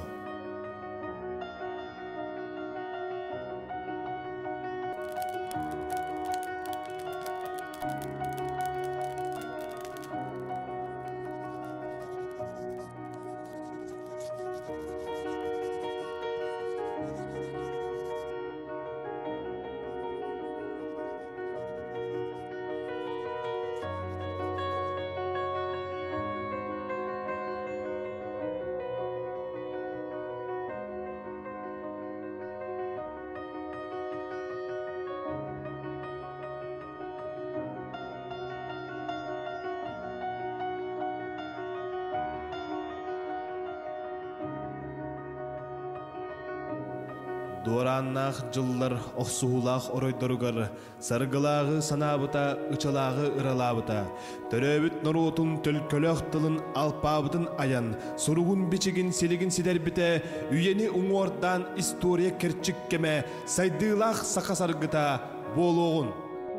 дуараннах жыллар оқсуғылақ оройдоругар, саргылағы санабыта, ычалағы ыралабыта, төрөбіт нұрутын төлкөлөк тылын алпабытын аян, суругун бичигин селигин сидербите, үйені уңордан история керчик кеме, сайдылақ сақасаргыта болуғын.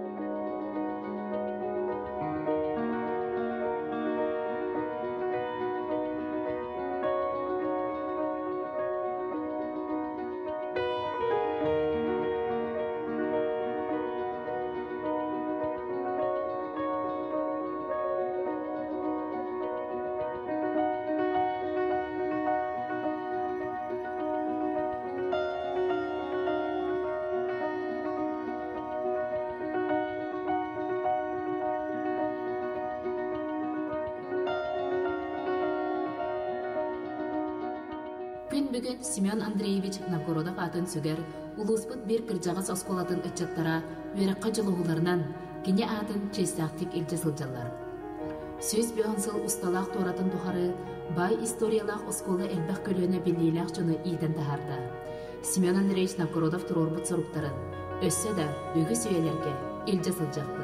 Бүгін Семен Андреевич Новгородов атын сөгер, улуспыт бір кіржағас осколатын үтчаттара өріққа жылығыларынан кене атын честақтик елчі сылжалар. Сөз бүйонсыл ұсталақ торатын тұхары бай историялақ осколы әлбәқ көліні білейлақ жыны иден тахарда. Семен Андреевич Новгородов тұрорбыт сұрыптарын, өссе да бүгі сөйлерге елчі сылжақпыт.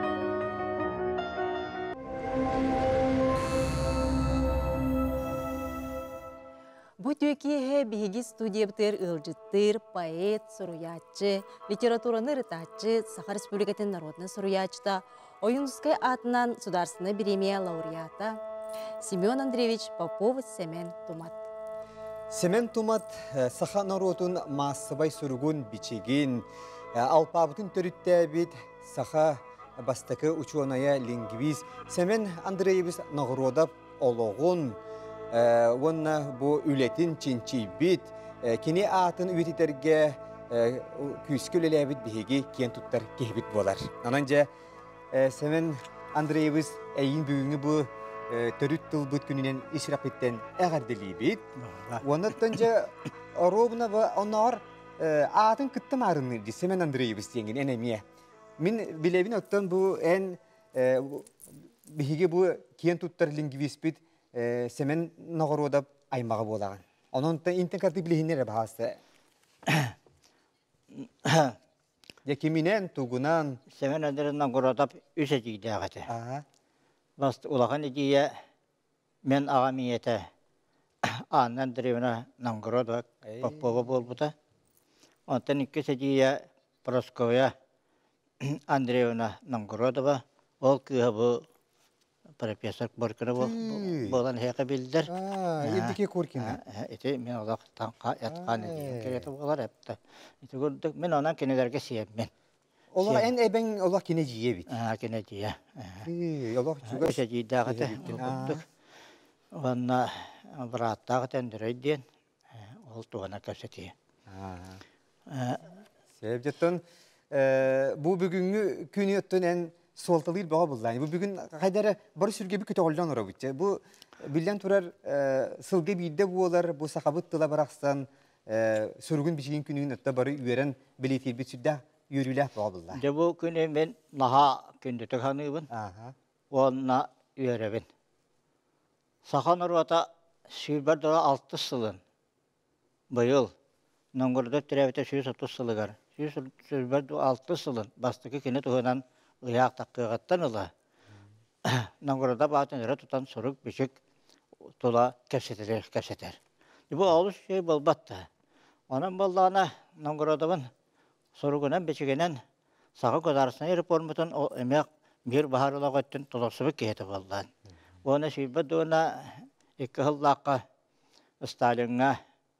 Бу түйекеге биһиги студиябытыр ылжыттыр, поэт, суруячы, литератураны рытачы, Саха Республикатын народны суруячта, Оюнскай атынан сударсыны премия лауреата Семен Андреевич Попов Семен Тумат. Семен Тумат Саха народын массыбай суругун бичигин, алпабытын төрүттәбит Саха бастакы ученая лингвист Семен Андреевич Новгородов ологун, Онна бу үлетин чинчибит, кини атын үйттерге күскөлелебит биһиги кен туттар кебит болар. Ананжа Семен Андреевич эйин бүгүнгү бу төрүт тылбыт күнүнен ишрапиттен эгерделибит. Онаттанжа робна ба онор атын кыттымарыны Семен Андреевич деген энемие. Мин билебин оттон бу эн биһиги бу кен туттар лингвист бит Семен Новгородов аймағы болаған. Onun интенкаты билихиннер бахасы. Якиминен тугунан Семен Андреевич Новгородов үсө жийди агаты. Баст улаган идея мен агамиете Анна Андреевна Новгородов Попова болбута. Онтан икки сежия Просковья Андреевна Новгородова ол кыабы профессор Боркина болан хеқа билдер. Едіке көркені. Эти мен олақ таңқа ятқан еден кереті болар әпті. Мен онан кенелерге сием мен. Олар ән әбен олақ кене жие бит. Кене жие. Олақ жүгір. Өше жейдағыты оқыттық. Онна бұраттағы тәндірейден ол туғана көпсетейін. Себеп жеттен бұл бүгінгі күні өттен ән солталыр bağa buldan. Bu bugün kaydara barı sürge bir kötü oldan ora gitçe. Bu bilden turar sılge bilde bu olar bu sakabıt tıla bıraksan sürgün biçiğin günün ötte barı üveren biletir bir südde yürüyle bağa buldan. De bu günü ben naha gündü tıkanıbın. Ona üverebin. Sakan orada sürber dola 6 sılın. Bu yıl Novgorod türevete 130 sılı gar. Sürber dola 6 sılın. Bastıkı kine tuğunan Uyaq taqqıqattan ıla. Novgorod'a batınlara tutan soruk biçik tola kepseter. Bu ağlı şey bolbattı. Onun bollağına Novgorod'un sorugunan biçigenen sağı kodarısına erip olmutun o emek bir bahar olağı öttün tolosubuk keheti boldan. Ona şübet ona 2 yıllaqqa Stalin'a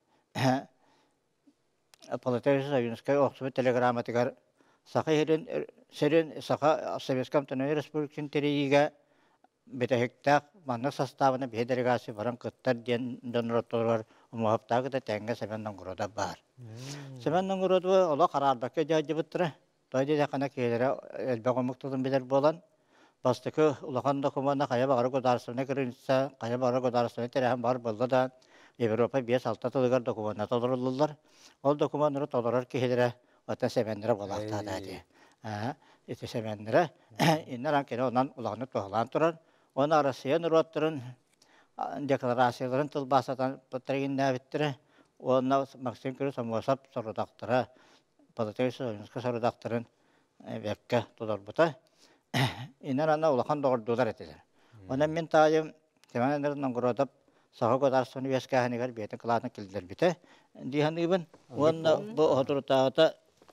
Politevisi Soyunskaya oqsubu telegramatigar Saqa serin Saqa Sovetskam Tanoy Respublikin teriyiga betehektak mannak sastavına bir delegasi varan kıttar diyen donrotolar umuhaptagı da tenge Semen Novgorod'a bar. Semen Novgorod'a ola karardaki jajibıttıra. Doyde yakana kelere elbeğomuktuğun bilir bolan. Bastıkı ulağan dokumanda kaya bağırı kodarsına girinse, kaya bağırı kodarsına terehen bar bolda da Avrupa 5-6 tılıgar dokumanda tolurulurlar. O dokumanları tolurar kelere Otan Semenlere bolaqta dedi. Ete Semenlere inneran kene ondan ulağını toğlan turar. Onu arasıya nurotturun deklarasiyaların tılbasatan patregin näbittire. Онна Максим Кирилл Самосап сорудактыра, Палатей Союзка сорудактырын векке тодорбута. Инен ана улахан доғырдулар етелер. Онан мен тайым Семенандерін оңғыродап, саға көдарсыны вескәхінігер бетін қылатын келділер біте. Диханығын, онна бұл отырутағыта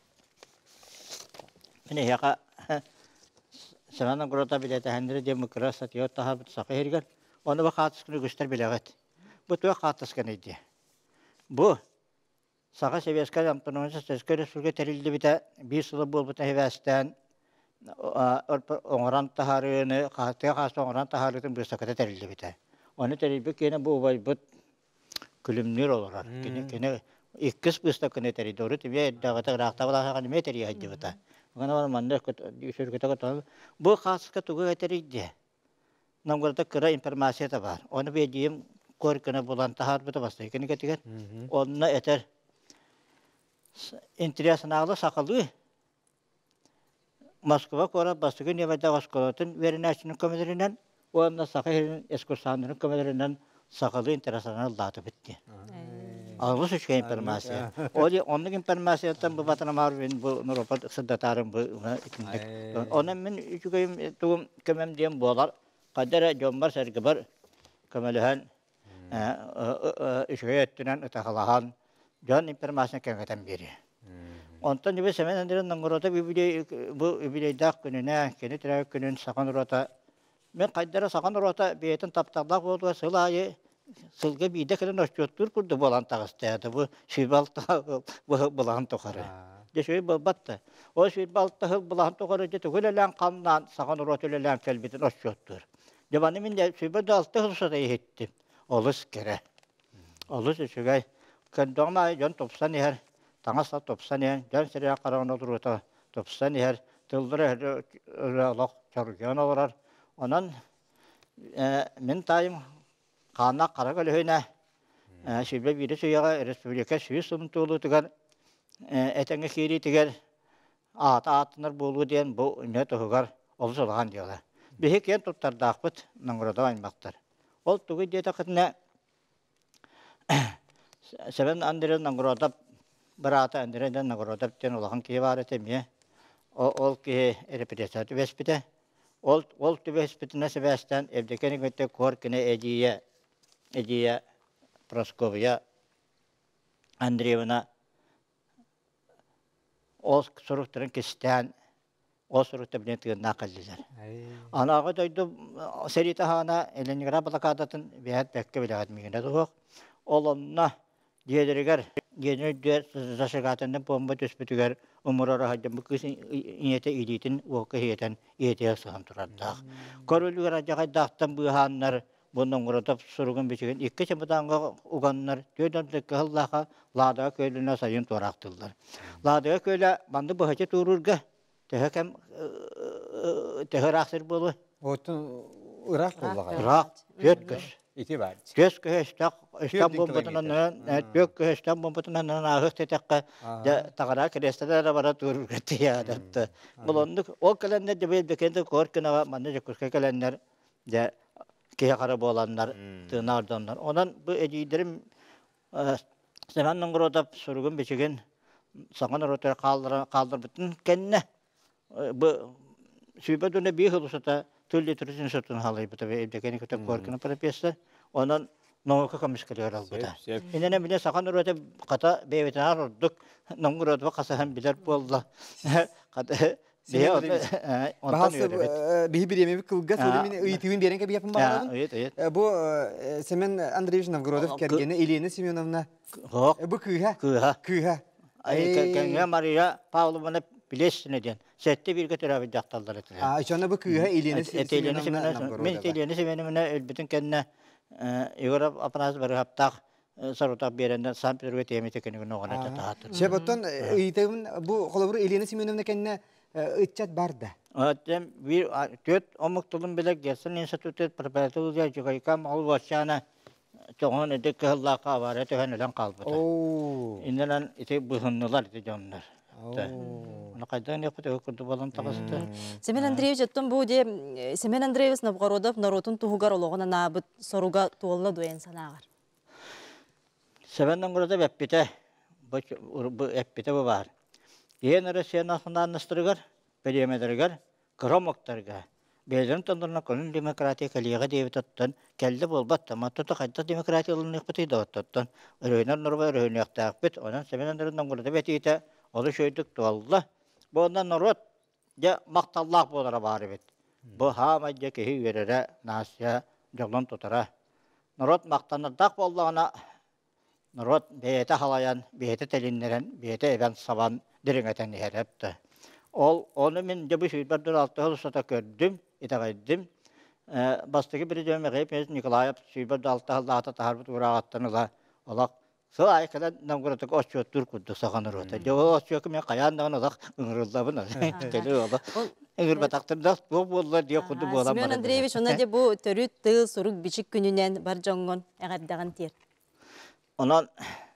міне яқа Семенан оңғырода білеті әндері демокра сатиот таға бұт сақы ергер. Оны бұл қатыскыны күштер білеғет. Бұл туа қатыскын еді. Бұл саға севескер амтономысы сөзгі республика тәрілді біте 5 жылы бұл бұта хевестен оңыран тахарыны, қаттыға қасы оңыран тахарытын бұл сақыта тәрілді біте. Оны тәрілбі кені бұл бай бұт күлімнер олырар. Кені иккіс бұста күні тәрілді оры түбе дағыта ғырақта балағаған ме тәрі әйді бұта. Оған бар маңда сүргіті қытаны. Бұл қасысқа тұғы әтәрейді. Намғырда кыра информацията бар. Оны бейдейім көркіні бұлан тахар бұта басты. Екені кетігер. Онына әтер интересін ағылы сақылы. Москва кора бастығы невайда осколатын верінәшінің көмедерінен, онына сақы ерінің эскурсанының көмедерінен сақылы интересін ағылды бітті. Ağlı suçka informasiya. Onun informasiyadan bu vatana marvin bu Nuropat sıddatarın bu ikindik. Onun min üçügeyim tuğum kömem diyem boğalar. Kadere jombar sergibar kömelihen üçügey ettinen ıtakalahan jon informasiya kengeten biri. Ondan gibi Semenander'in Nangurota bu übileydak gününe, keni tiravik günün Sakan Urota. Ben kaydara Sakan Urota biyetin taptallak oldu ve sılayı Sılgı bir kadar noşçuttur kurdu bolan tağıstaydı. Bu şibalta bulan tokarı. Deşoy battı. O şibalta bulan tokarı dedi. Öyle kandan Sakan Urot'uyla kelbiti noşçuttur. Devanı min de şibalta altı hırsa ettim. Olus kere. Olus şugay. Kendama jon topsan yer. Tanasa topsan yer. Jon seriya karan olur ota. Topsan yer. Tıldıra Allah çarıyan olur. Onun min tayım Kanna Karakal höyne, şibbe biri suyağa Respublika suyu sumtuğulu tüger, etenge kiri tüger, atınır bolu diyen bu ünnet oğugar, olus olağan diyorlar. Bihik yen tuttar dağpıt, Nangurada aynmaktır. Ol tuğu diye takıtına, Seven Andire Nangurada, Barata Andire Nangurada diyen olağan ki var etemiye, ol ki repetesatı vespite, ol tü vespitine sevesten evdekeni götte korkine Ediye Praskovya Andreevna o sorukların kisten o sorukta bilen nakalliler. Anağı doydu seritahana Leningrad balakadatın bihat bekke bilagat migine doğuk. Olonna diğeriger genel zaşagatında bomba düşbütüger umurara hacım bu kısın iyete ilitin o kıyeten iyete sığam turadda. Korulur acağı dağıttan bu hanlar bunun orada sorgun biçigen iki çabadanga uganlar dödöndeki Allah'a lada köylüne sayın toraktılar. Lada köyle bandı bu hacı tururga tehekem teheraksır bolu. Otun Irak ollağa. Irak götküş. İki var. Götküş İstanbul bombatından götküş İstanbul bombatından ahırt etekka tagara kresteler bara tururga diye dattı. Bulunduk o kalender de belki korkuna manne kuska kalender de Kiye karabı olanlar, tığnardonlar. Ondan bu edidirim Semen Nangurada sorgun biçigen Sakan Urot'a kaldır bütün kendine bu sübedöne bir hılusata tülli turizm satın halayı bu tabi evdekeni kötü korkunu parapiyaslar. Ondan Nangur'a kamış kalıyor albuda. İnene bile Sakan Urot'a kata beyvetenar olduk. Nangurada kasa hem bilir bu Allah. Bahası bir yemeği kılga söylemini ıyıtığın bir yerenke bir yapım var mı? Bu Semen Andreevich Novgorodov kergene Elena Semyonovna. Bu kıha. Kıha. Kenge Maria Pavlovna bilesine diyen. Sette bir götür abi daktallar ettiler. Sonra bu kıha Elena Semyonovna. Men Elena Semyonovna bütün kendine Igor apnaz bir hafta Sarutak bir yerden San Petersburg'a temizlik kendine noğana tahtır. Şebaton ıyıtığın bu kolaburu Elena Semyonovna kendine ıçat barda. Atem bir töt omuktulun bile gelsin enstitüte preparatörüye çıkayım al başana çoğun edek Allah'a var töhenen kalbıda. İnden ite buhunlar ite canlar. Ona kadar ne yaptı kurdu balan takastı. Semen Andreevich attım bu de Semen Andreevich Novgorodov narotun tuhugar olağına nabıt soruga tuğla duyan sanagar. Sebenden burada beppite, bu eppite bu var. Yeni Rusya'nın aslında nastırıgar, belirmedirigar, kromoktarga. Belir'in tandırına konun demokratik aliyaga devi tuttan, kelle bolbat ama tutu kayda demokratik olunu yıkpıtı da tuttan. Örüyüner norba örüyünü yaktak bit, onun sebenden burada betiyte, olu şöydük doğalla. Bu ondan norot, ya maktallak bolara bari bit. Bu hamayca kehi verere, nasya, jolun tutara. Norot maktanırdak bollağına, norot beyete halayan, beyete telinleren, beyete even saban, diringeten herepti. Onu min de bu şüyber 4 hılsata gördüm, itağaydım. Bastaki bir dömeğe hepimiz Nikolayev şüyber 6 hılda taharbut uğrağattanıla olak. Sıl ayakada Novgorod'daki oçyo Türk'uddu sağanır ota. Jo oçyo ki men kayandağın olak ıngırılda bunu. Teli olak. Ingırbataktarda bu bollar diye kudu bolan. Simeon Andreevich ona de bu törüt tığ suruk biçik gününen bar jongon eğerdağın tiyer. Ondan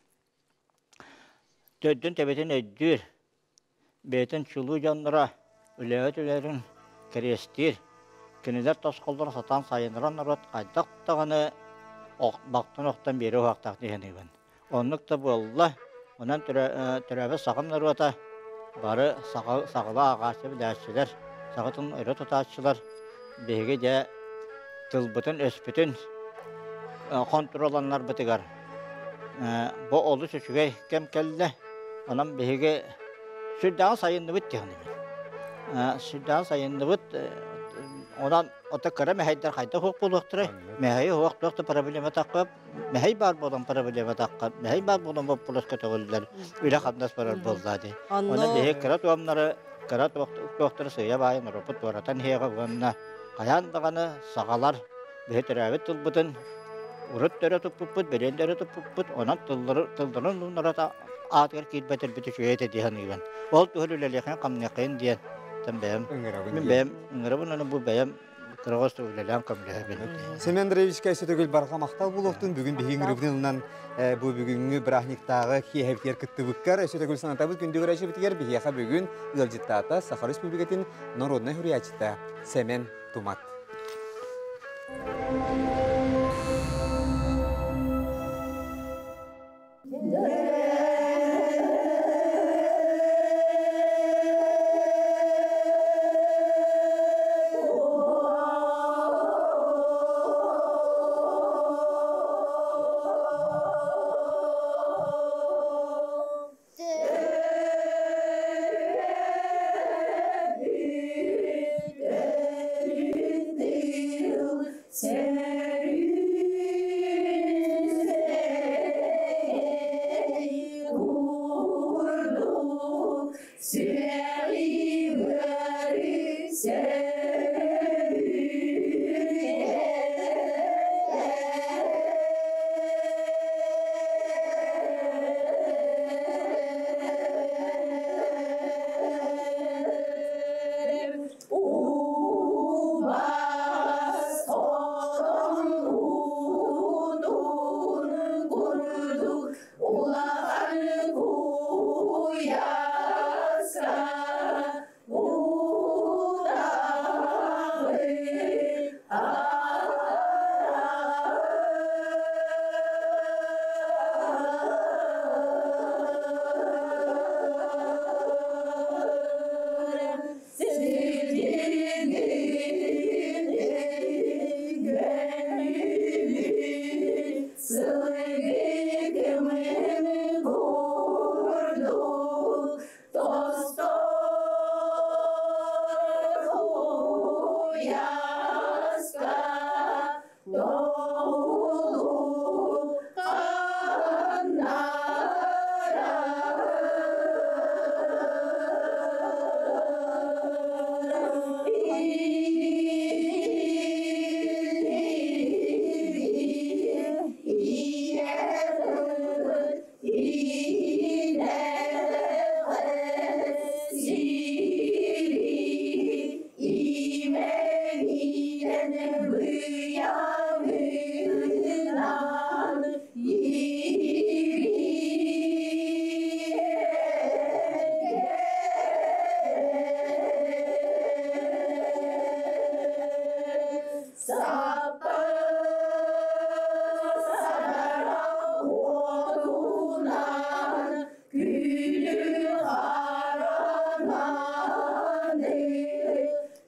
dördün tebetin öddür. Beytin çuluğu canlıra ülevetülerin kerestir. Künüler toskolları satan sayınıran narot kaydak dağını baktın oktan beri oğaktak diyeniyben. Onluk da bu Allah, ondan türebe sağım narota bari sağıla ağaçı biləşçiler, sağıtın öyle tutaççılar, beyge de tılbıtın öspütün kontrolanlar bıtıgar. Bu olu süçüge kem kelle, ondan beyge sürdağın sayınlı bit diyeniyben. Sürdağın sayınlı bit, ondan ota kara mehaylar kayda hukuk buluqtırı. Mehayi hukuk buluqtı probleme taqqab, mehay bar bolan probleme taqqab, mehay bar bolan bu pulos kötügüller. Öyle qandas barar boldadı. Ondan behe kara tuamları, kara tuaqtırı suya bayın roput baratan heyga vanna. Qayandağını sağalar, behe terabit tılbıtın, urut tere tupuput, belen tere tupuput, ondan tıldırın lunarata atgar kilbetir biti şüyete diyanıyben. Ol tuhulüleliyken kamniyakayın diyen. Min beyim, ıngırabın bu beyim kırağız öylelen kamliyakayın. Simeon Andreevich kaysa tögül barqa maqtal buluqtun, bugün bihin ırıbdınından bu bugünkü brahniktağı kiyevker kıttı bıkkar, öse tögül sanatabız gündü görəşi bitiger, bihiyaqa bugün Ülcittata, Sakha Respublikatin Narodnay Hürriyatçıta, Semen Tumat.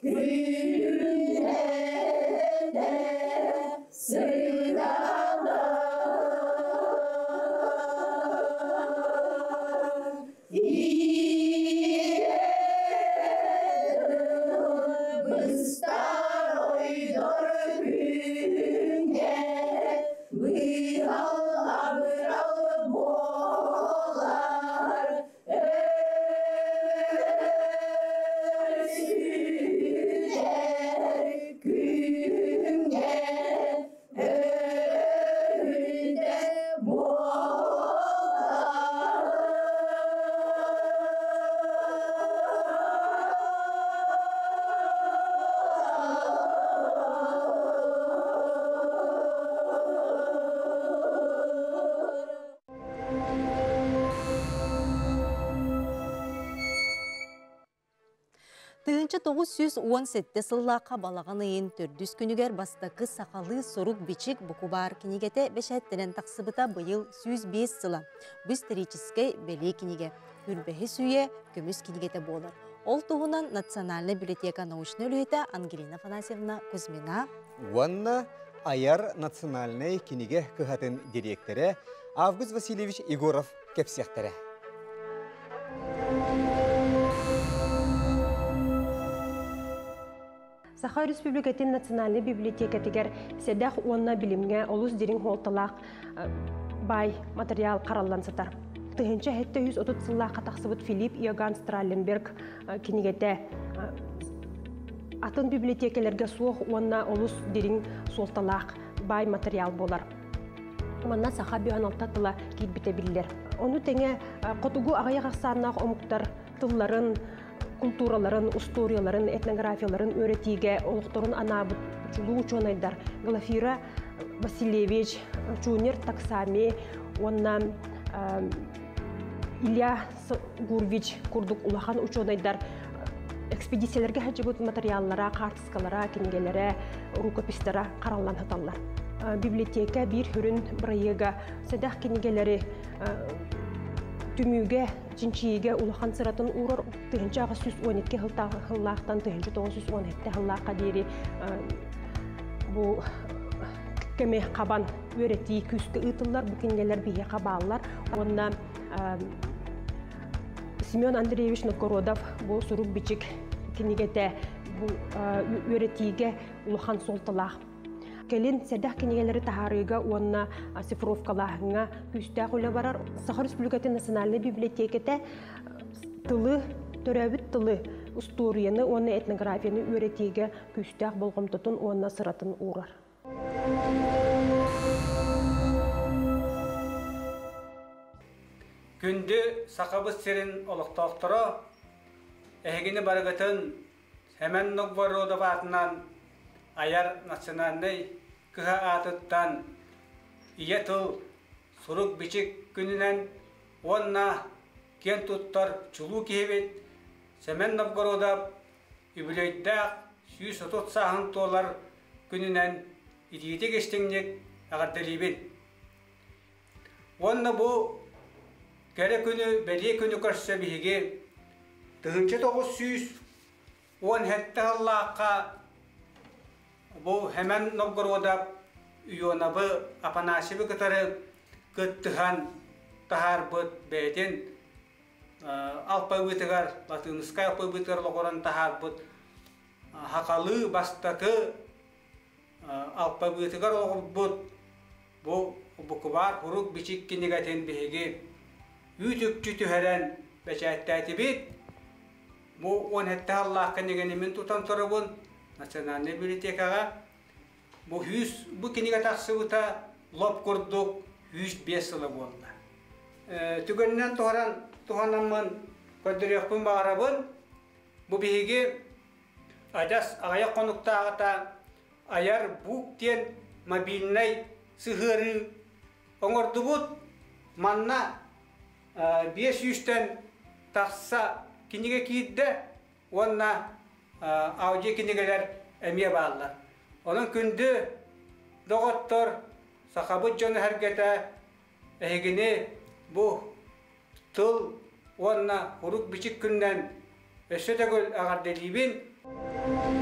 Тыынчы 917 сыллаққа балаған ыйын төрдүс күнігер бастақы сақалы сорук бичик букубар кинигете бешәттенен тақсыбыта бұйыл 105 сыла. Біз исторический беле киниге, үрбәхі сүйе көміс кинигете болыр. Ол туғынан Национальный библиотека научный өлігі Ангелина Афанасьевна Кузьмина. Уанна Аяр национальный киниге кыхатын директоры Август Васильевич Егоров кепсектері. Саха Республикатын Национальный библиотекатыгер седах уонна билимге олус дирин холталақ бай материал қараллансытар. Тыгынча хетте 130 сыллаққа тақсыбыт Филипп Иоганн Страленберг кинигете атын библиотекалерге суох уонна олус дирин солталақ бай материал болар. Уонна саха бүйаналта тыла кейтбіте білдер. Оны теңе қотугу ағая қақсарнақ омуктар тылларын, культураларын, историяларын, этнографияларын өретиге олуқторун анабыт чулу учонайдар. Глафира Васильевич, Чунер Таксами, онна Илья Гурвич курдук улахан учонайдар. Экспедицияларга хаджыбыт материаллара, картыскалара, кинигелere, рукопистара караллан хаталлар. Библиотека бир хүрүн брайыга седах кинигелери түмүгө жинчиге улахан сыратын урор тыгынча 112 хыллактан тыгынча 917 хыллакка дейри бу кеме кабан өрети күскө ытыллар бу кинигелер бие кабаллар. Онда Семен Андреевич Новгородов бу сурук бичик кинигете бу өретиге улахан солталак келин седах кинигелери тахарыга онна цифровкаларына күстәк үле барар. Саха Республикатын Национальный библиотекете тылы, төрәбит тылы историяны, онна этнографияны өретиге күстәк болгомтотун онна сыратын урар. Күнді сақабыз серин олықтақтыра, әйгені барығытын Семен Новгородов атынан Аяр национальный кыха атыттан ие тыл сурук бичик күнінен онна кен туттар чулу кебет Семен Новгородов үбілейдақ 130 сағын толар күнінен идеті кештіңнек ағардалибін. Онна бұл кәрі күні, бәле күні көрсе бігі тығынчы 917 Аллаққа бұл Семен Новгородов үйонабы апанасыбы кытары кыттыған тахар бұд бәйтен алпай бұтығар, латынысқай алпай бұтығар лоғыран тахар бұд хақалы бастақы алпай бұтығар лоғыр бұд бұл бұқыбар құрук бичік кенегатен бігеге үйтік жүті әрен бәчәттәті бет бұл 17 Аллах кенегенемен тұтан тұры бұн Национальный библиотекаға бұл кенеге тақсыбыта лоп күрдік 105 сылы болды. Түгеннен туғанамын көндірекпін бағарабын бұл бігеге адас ағая қонықтағыта аяр бұқтен мобильнай сығыры оңырды бұд манна 500-тен тақса кенеге кейді онна аудио кенегелер әме бағылар. Оның күнді доғыттыр сақабыт жоны әргеті әйгіне бұл тыл онна ұрук бичік күннен өсі тәгіл ағарды дейбін.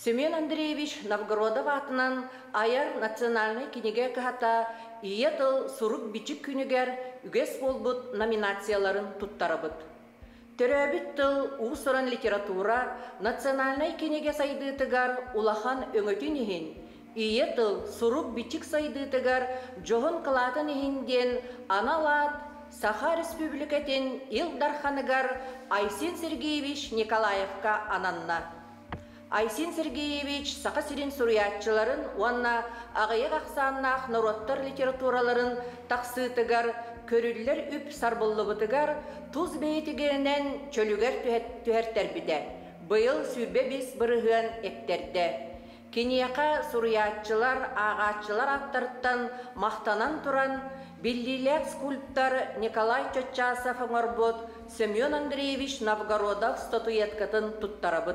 Семен Андреевич Новгородов атынан аяр национальный кинеге кахата иетыл сурук бичик күнігер үгес болбут номинацияларын туттарабыт. Төрөбүт тыл уусуран литература национальный кинеге сайдыытыгар улахан өңөтүн ихин, иетыл сурук бичик сайдыытыгар жоғын кылатын ихинден аналат Саха Республикатын Илдарханыгар Айсен Сергеевич Николаевка ананна. Айсен Сергеевич Саха Сирин суруятчыларын, уанна ағайық ақсаннақ народтар литератураларын тақсытыгар, көрілілер үп сарбыллыбытыгар, туз бейетігерінен чөлігер түхәртәрбіде. Бұйыл сүрбе бес бұрығын ектерді. Кенияқа суруятчылар, ағатчылар аттарыттан мақтанан тұран, Биллилек скульптор Николай Чотчасов оңорбот Семен Андреевич Новгородов статуэткатын туттарабыт.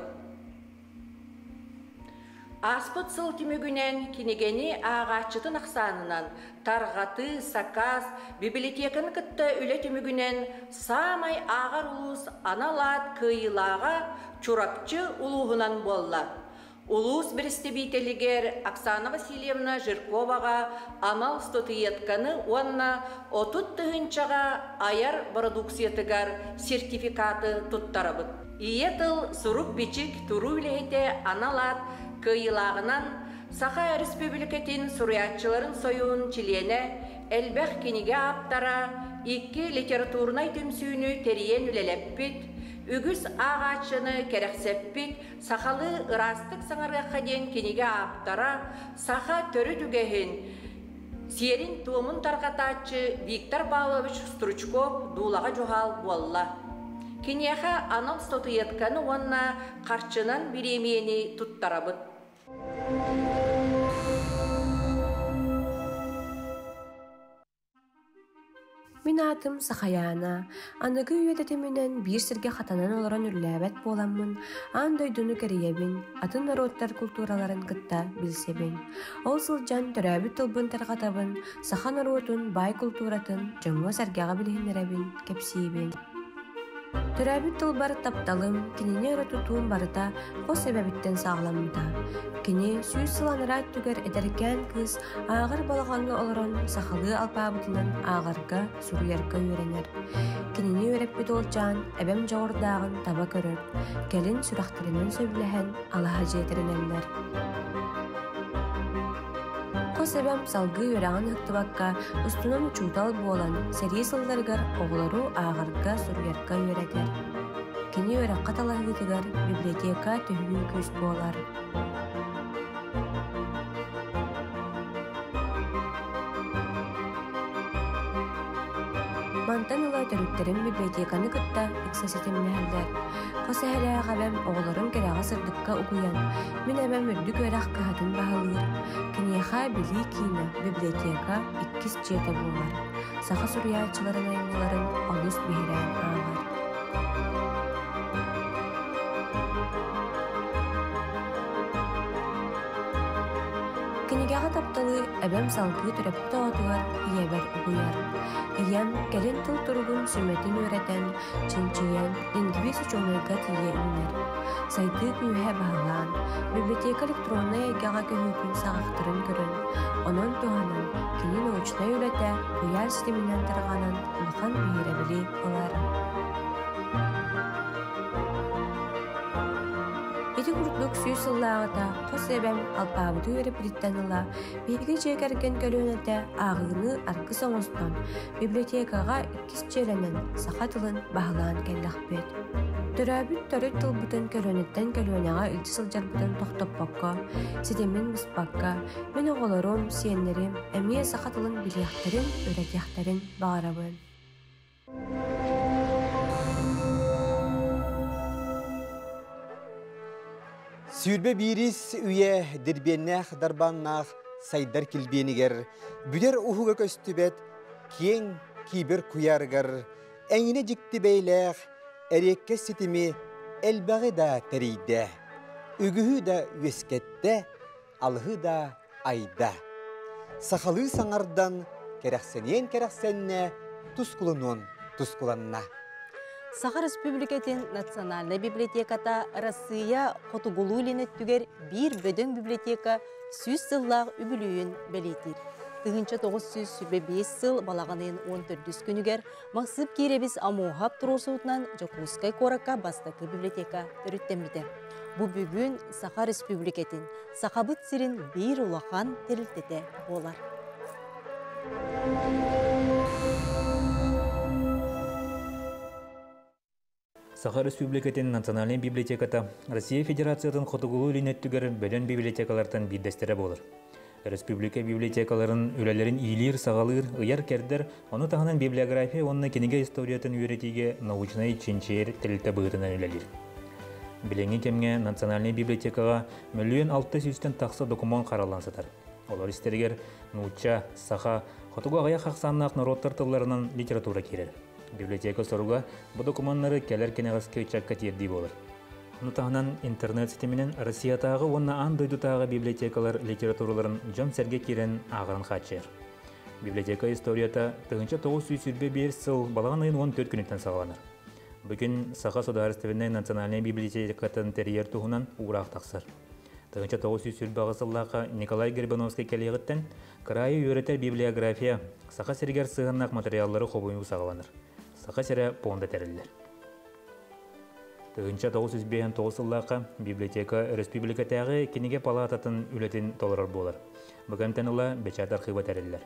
Аспыт сыл тимігінен кинегені ағатчытын ақсанынан тарғаты, сакас, библиотеканы кытты үлі тимігінен самай ағар улус аналат кыйылаға чурапчы улуғынан болла. Улус бірістебейтелігер Оксана Васильевна Жирковаға амал статуэтканы уанна отут тұғынчаға аяр продукциятыгар сертификаты туттарабыт. Иетыл сурук бичик туру үлейте аналат кыйылағынан Саха Республикатын суруятчыларын союын чилене әлбәқ кенеге аптара икки литературнай түмсүйіні териен үлелеппит, үгіс ағачыны керексеппит, сақалы ырастық саңарға қаден кенеге аптара Саха төрі дүгехін серин туымын тарқатачы Виктор Павлович Стручков дулаға жохал болла. Кенеға анал статуэтканы онна қарчынан биремені туттарабыт. Мен атым Сахаяна, анығы үйететімінен бір сірге қатанан оларан үрләбәт боламын, андойдуны кәріебін, атын народтар культураларын кытта білсебін. Ол сылжан төрәбі тұлбын тарғатабын, Саха народын бай культуратын жоңға сәргеға білігінеребін, кепсейбін. Төрәбі тұлбар тапталым, кенене өрі барыта, қос себәбіттен сағыламыда. Кене сүйіз сыланыра түгер әдеркен кыз ағыр балағанғы олырын сақалы алпабытынан ағырға сұруярға үйренер. Кенене өреппі толчан әбәм жауырдағын таба көрір. Кәлін сүрақтырынан сөйләхен алаға жетірінендер. Қос әбәм салғы өрағын ұқтыбаққа ұстынан ұчутал болан сәрие сылдарғар оғылару ағырға сұруярға үйретер. Кене өраққа талағытығар библиотека түйі көз болар. Мантаныла төрүттерин библиотеканы кытта иксасетемнәһәлләр. Қос әһәлә ғабәм оғыларын кәрәға сырдыққа угуян. Мен әбәм үрдік өрәқ кыһатын баһалыр. Кенеха били кийна библиотека 2 жета булар. Саха суруячыларын айныларын олус бихерән ағар. Кенегеға тапталы әбәм салғы түрәпті отуар иебәр угуяр. Иям кәрін тыл тұрғын сүметін өретен, чынчыян, лингвист ученыйға тие үнер. Сайды күйе бағылан, библиотека электронная егеға көхікін сағақтырын көрін. Онын туғанын, кені научна өреті, көяр системінен тұрғанын, ұлқан бейіребілі олар. Эти курдук сүйс сыллағыта, қос әбәм алпабыды өрі приттаныла, бейгі жекерген көлөнеті ағыны арқы соңыстан библиотекаға 2 челенен сақатылын бағылан кәлләқпет. Төрәбіт төрет тылбытын көлөнеттен көлөнеға үлті сылжарбытын тоқтоппаққа, сетемен бұспаққа, мен оғыларым, сиенлерім, әмие сақатылын білияқтарын, өретияқтарын бағарабын. Сүйірбе бирис үйе дірбеннәқ дарбаннақ сайдар келбенігер, бүдер ұхуға көстібет, кен кейбір куяргар, әңіне жікті бейләқ, әрекке сетімі әлбәғі да тәрейді, үгіхі да өскетті, алғы да айда. Сақалы саңардан кәрәқсенен кәрәқсенне тұскулынан тұскуланна. Саха Республикатын Национальный библиотеката Россия Хотугулулин түгер bir бөдөң библиотека сүз сыллақ үбілуін бәлейтір. Тығынча 905 сыл балағанын 14 күнігер мақсып керебіз амуғап тұрусуытынан Жокускай Коракка бастакы библиотека түріттемді. Бұ бүгін Саха Республикатын Сахабыт сирин бір улахан терілтеті болар. Саха Республикатын Национальный библиотеката Россия Федерациятын Хотугулу линеттүгер бөлөн библиотекалартан биддестері болыр. Республика библиотекаларын үлелерин ийлир, сағалыр, ыяр кердер, оны тағынан библиография, онына кенеге историятын үйретиге научный чинчер тілті бұғытынан үлелер. Біленгі кемге Национальный библиотекаға 1,600,000 тақсы документ қаралансатар. Олар істергер Нуча, Саха, Хотугу ағая қақсаннақ народтар тылларынан литература керер. Библиотека соруга bu документтары келер кенегаске учакка тиерди болыр. Оны тағынан интернет сетеменен Россиятағы онна ан дойдутағы библиотекалар литератураларын жон серге керен ағырын қатшер. Библиотека историята 1901 сыл балаған айын 14 күнеттен сағаланыр. Бүгін Саха Сударыстывенной национальный библиотекатын терьер туғынан урақ тақсыр. 1901 сыллаға Николай Гербановский келегіттен крайы өретер библиография Саха сергер сығыннақ материаллары қобойы сағаланыр. Саха сере понда терелер. 1909 сыллаға библиотека республикатағы кенеге палататын үлетін толырар болар. Бүгінтен ұла бечат архива терелер.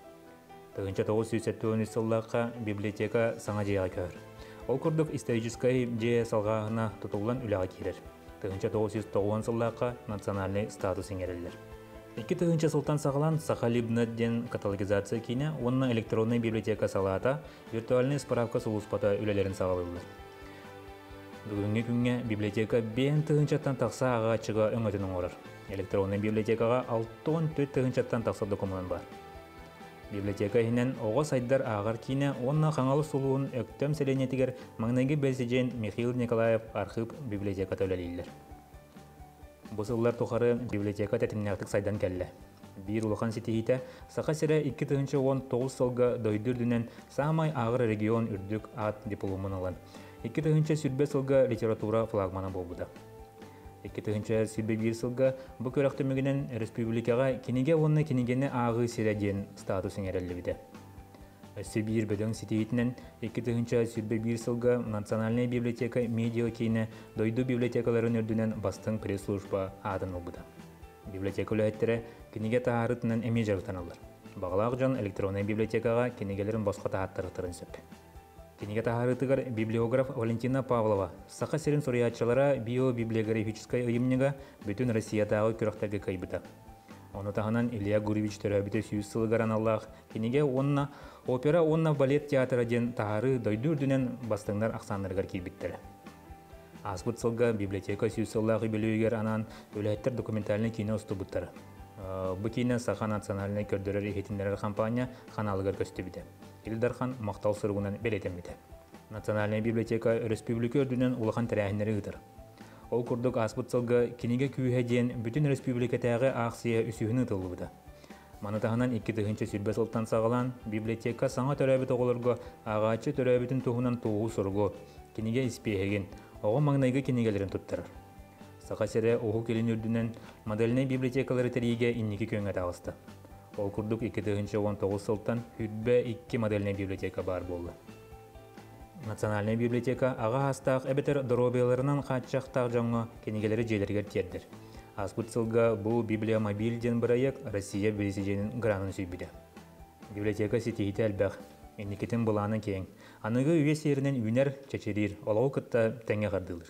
1907 сыллаға библиотека саңа жеға көр. Ол күрдік историческай же салғағына тұтылған үліға керер. 1909 сыллаға национальный статус еңерелер. 2000 сылтан сағылан Саха-Либнадден каталогизация кейіне онына электронный библиотека салата виртуальный справка сұлыспата үлелерін сағалылы. Бүгінгі күнге библиотека 5-тығыншаттан тақса ағачыға өңетінің орыр. Электронный библиотекаға 6-4-тығыншаттан тақса документ бар. Библиотека хинен оға сайдар ағар кейіне онына қаңалы сұлуын өктем селенетігер маңнайғы бәлсежен Михаил Николаев архив библиотека төлелейлер. Бұсылар тұқары библиотека тәтімнәқтік сайдан кәлі. Bir улахан сетихите Саха сере 2019 сылға дойдырдүнен самай ағыр регион үрдік ат дипломын алан. 2005 сылға литература флагманы болбуда. 2001 сылға бұл көріқтімігінен республикаға кенеге онны кенегені ағы середен статусын әрелі біді. Сибир бөдөң сетихитінен 2001 сылға Национальная библиотека медиа кейіне дойду библиотекаларын үрдінен бастың пресс-служба атын олбуда. Библиотека үләттері кенеге тағарытынан әме жарықтан алыр. Бағалақ жон электронный библиотекаға кенегелерін басқа тағаттырықтырын сөп. Кенеге тағарытығар библиограф Валентина Павлова Саха серін сориятчылара биобиблиографическай ұйымнеға бүтін Россиятағы көріқтәгі кайбыда. Оны тағынан Илья Гуревич төрәбіті сүйіз сылығаран Аллах кенеге онна опера, онна балет театры тағары дойду үрдінен бастыңдар ақсанырғар кейбіттері. Аспыт сылға библиотека сүйіз сыллағы білуігер анан өләттер документальный кино ұсты бұттары. Бұл кино Саха национальный көрдірер ехетіндерер компания қаналығар көсті біді. Илдархан мақтал сұрғынан белетен біді. Национальный библиотека республика үрдінен улахан тәрәхіндері ғытыр. Ол күрдік аспыт сылға кенеге күйе ден бүтін республикатағы ақсия үсігіні тұлы бұды. Манытағынан 2000 сүрбе сылттан сағылан библиотека саңа төрәбіт оғылырға ағачы төрәбітін туғынан туғы сұрғы кенеге іспейген оғы маңнайғы кенегелерін тұттырыр. Сақа сере оғы келін үрдінен моделіне библиотекалары тәрейге иннекі көнге тағысты. Ол күрдік 2019 сылттан хүтбе 2 моделіне библиотека бар болды. Национальная библиотека аға астақ әбетер дробияларынан қатшақтақ жаңға кенегелері желергер тердір. Аспыт сылға бұл библиомобильден бірайық Россия белесеженің гранын сүйбіді. Библиотека сетейті әлбәқ, енекетін бұланы кең. Анығы үйе серінен үйнер чәчерер, олау күтті тәңе қардылыр.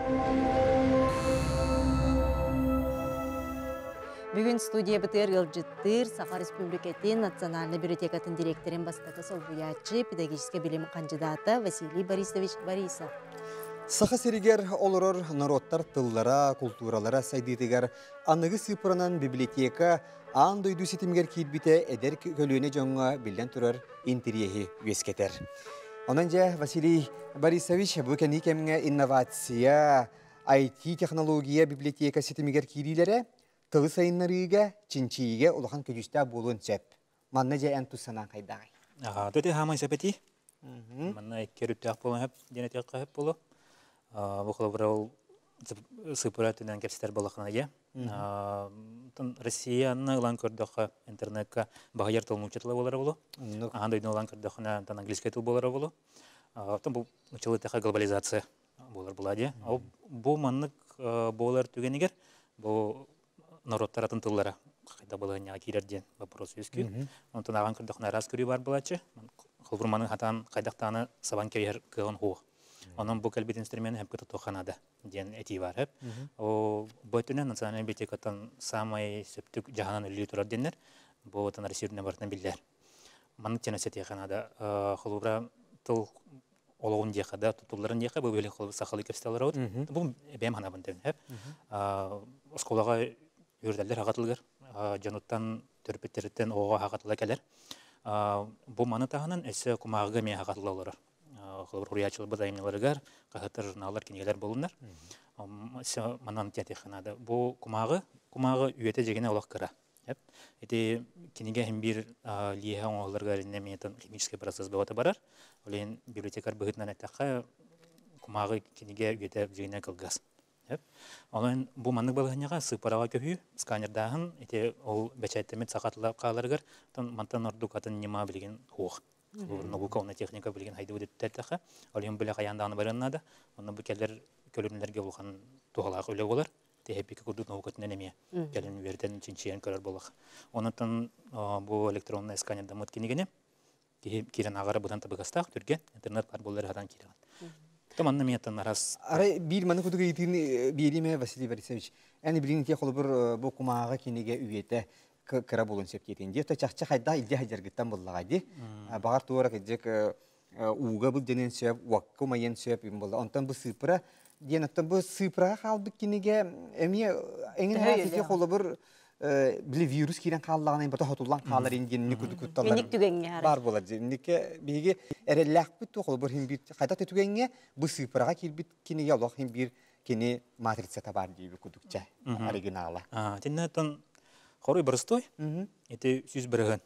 Бүгін студия бітер ғылжыттыр Саха Республикатын Национальный библиотекатын директорын бастығы солбуячы педагогический білім кандидаты Василий Борисович Борисов. Саха серигер олорор народтар тыллара, культуралара сайдытыгар анығы сыпырынан библиотека аан дойду сетимгер кейтбіте эдер көлөне жоңға билден тұрар интерьехи вескетер. Онан жа Василий Борисович бүкәні кемге инновация, IT-технология библиотека сетимгер кейлілері тылы сайынларыға, чинчиге улахан көжісті болуын сөп. Манна жа ән тұссанан қайдағай. Төте хамай сөпеті? Манна керүттәк болан хәп, денетек хәп болу. Бу хлобрал сыпыратынан кепстер балахына я. Россияны улан көрдөх интернетка багаяр тыл мучатлы болары болу. Андай улан көрдөхнә тан английский тыл болары болу. Там бу учылы таха глобализация болар булади. Бу маннык болар түгенигер бу народтар атын тыллары кайда баланя кирерден вопрос үскү. Онтан аган көрдөхнә раз көрү бар булачы. Хлобурманын хатан кайдактаны сабан кер кыгын ху. Onun bu kalbet instrümenti hep kutu toxanada diyen eti var hep. O boyutuna nasyonal bibliotekatan samay septük jahanan ölü turar denler. Bu vatan arşivine barıtan biller. Manık cenaseti yaxanada xolubra tıl oloğun diyakada tutulların diyaka bu böyle xolub saxalı köpsitalar ağır. Bu benim hanabın devin hep. Oskolağa yürüderler haqatılgar. Januttan törpetleritten oğa haqatıla keler. Bu manı tahanan ese kumağı me haqatıla olur. Хурячыл бадаймаларыгар, кахатыр журналлар кинелер болундар. Манан театеханада. Бу кумагы үйете жегене олақ кыра. Эти кинеге хем бир лиха оңоларга неметен химический процесс бавата барар. Олен библиотекар быгытнан айтака кумагы кинеге үйете жегене кылгас. Олен бу маннык балыгыняга сыпарага көпү сканердагын эти ол бечеттемет сакатлап каларыгар тон мантан ордук атын нема билген хук. Наука техника билген хайды өтөттәтәхә. Алым белә каянданы барыннада. Оны бу келләр көлүнләргә булган тугалак үле булар. Техника курдук наукатына неме. Келен верден чинчен көрөр булак. Онытын бу электронный сканерда мөткенигене кирен агары будан табыгастак түргә интернет бар булар хадан кирен. Таманны метан арас. Ара бир маны кудуга итин бириме Василий Борисович. Әни билин ке холбур бу кумага кинеге үйете кыра болун септетин. Дефте чакча хайда илде хажаргыттан буллагайды. Багар туара кедек уга бул денен сөп, вакка майен сөп им булды. Онтан бу сыпыра, денеттен бу сыпыра калды кинеге эме эңин хасике холбур биле вирус кирен каллаган бата хатуллан калар индин никудукутталар. Ник түгенге бар болады. Нике биге эреллак бит холбур хим бит кайда түгенге бу сыпырага кирбит кинеге алак хим бир кини матрица табар диби кудукча оригиналы. Тиннетен Хорой барыстой, это сүз бірігін.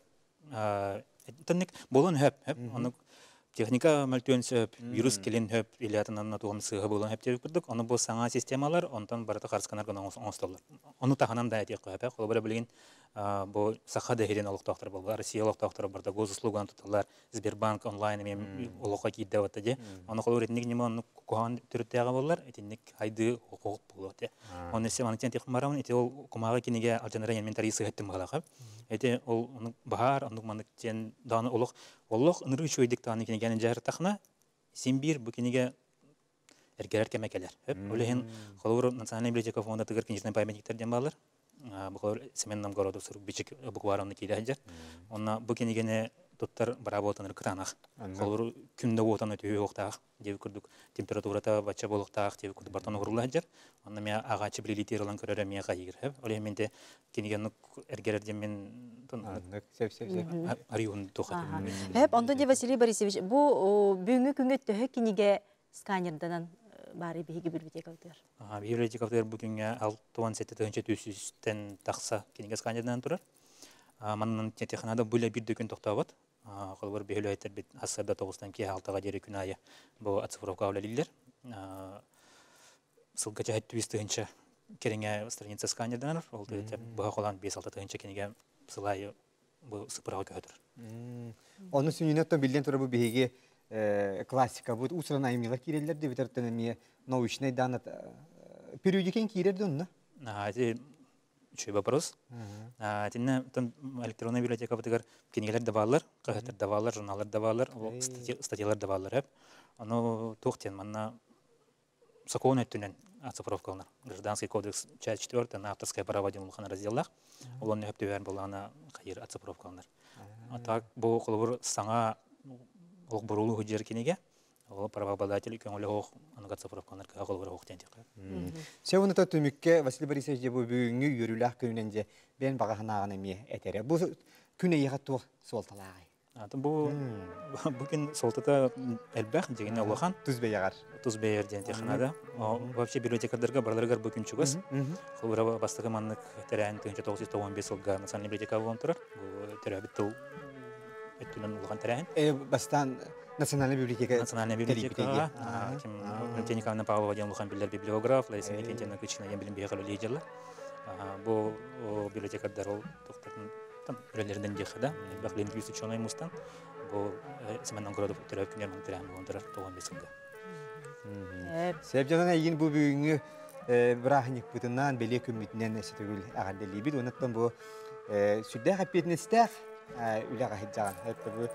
Тәнік болын хөп, оны техника мәлтуен сөп, вирус келен хөп, илиятынан туғым сыға болын хөп деп күрдік. Оны бұл саңа системалар, онтан барыта қарсықанарған оңысталар. Оны тағынан да әтек қойып, қолы бірі білген бұл сақа дәхеден олықтақтар болды. Россия олықтақтары барда госуслуган тұталар, Сбербанк онлайн мен олыққа кейді өтті де. Оны қолы ретіндегі неме оны куған түріттеға болар, етіндік айды оқуғып болды. Оны есе манытен тек марамын, ете ол кумаға кенеге алжанара инвентарий сығаттым бағалақып. Ете ол бағар, онық манытен даны олық ыныры үшөйдік таны кенегенін жәрі тақына, сен бір бұл кенеге әргерер кәмекелер. Олеген қолуыр национальный библиотека фонда тығыр кенежінен памятниктерден бағалар. Бұл Семен Новгороду сұрып бічік букварамны кейді әжер. Онна бұл кенегені туттар бработаныр кытанақ. Қолуыр күнді отан өтуі оқтақ. Деу күрдік температурата бача болықтақ, деу күрді бартан ұғырлы әжер. Онна мен ағачы білелитер олан көрері мен қайығыр. Олеген менде кенегені әргерерден мен арыуын тоқатым. Онтан де Василий Борисович, бұл бүгінгі күнгі төхі кенеге сканерданан бары биһиги библиотекалар. Библиотекалар бүгүнгө 67 түйсүстен такса кенеге сканерден турар. Манын технада бүлө бир дөкүн токтообот. Колбор библиотекалар бит асырда 9-тан ки 6-га жери күн айы бу оцифровка алалилер. Сылга жайт түйстүнчө кереңе страница сканерден ол деп буга калган 5-6 тыгынча кенеге сылайы бу сыпырага көтөр. Onu sünnetten bildiğin tarafı bihiги классика будет усрана имела киреллер де ветертенемия научный данат периодикен кирерди онна. Это чүй вопрос. Тинне там электронная библиотека бутыгар кенелер давалар, кахтер давалар, журналлар давалар, статьялар давалар хеп. Аны тохтен манна закон өттүнөн оцифровкалар. Гражданский кодекс часть 4 на авторское право демулхан разделах. Улон хеп төбөр булгана кайыр оцифровкалар. Так бу колбур саңа ол бурулу хужер кенеге ол правообладатель көңүлү ок анга цифровкалар колбур ок тентик. Севуны төмүккө Василий Борисович бу бүгүнгү йөрүләк күнүнөн бен багаһанаган эме этере. Бу күнө ягатту солталай. Бу бүгүн солтата элбах деген алган Тузбе ягар. Тузбе ерден технада. Вообще библиотекаларга барларга бүгүн чугас. Колбур бастыгы маннык терен 1915 жылга национальный библиотека болон турар. Бу терабит өттүнөн улган терен. Бастан Национальная библиотека. Национальная библиотека. Валентина Николаевна Павлова Лухан Биллер библиограф, Лариса Никитина Кычина Ембелин Бехалу лидерлер. Бу библиотекадар ол тоқтатын там өлелерден дехе да. Бак лингвист ученый мустан. Бу Семен Новгородов төрөп күнер мантырам болдырар 95-нде. Себебден егин бу бүгүнгү брахник бутунан беле көмүтүнөн эсетүгүл агандели бит онуттан бу сүддө хаппетнестер үлага хиджаган. Это бу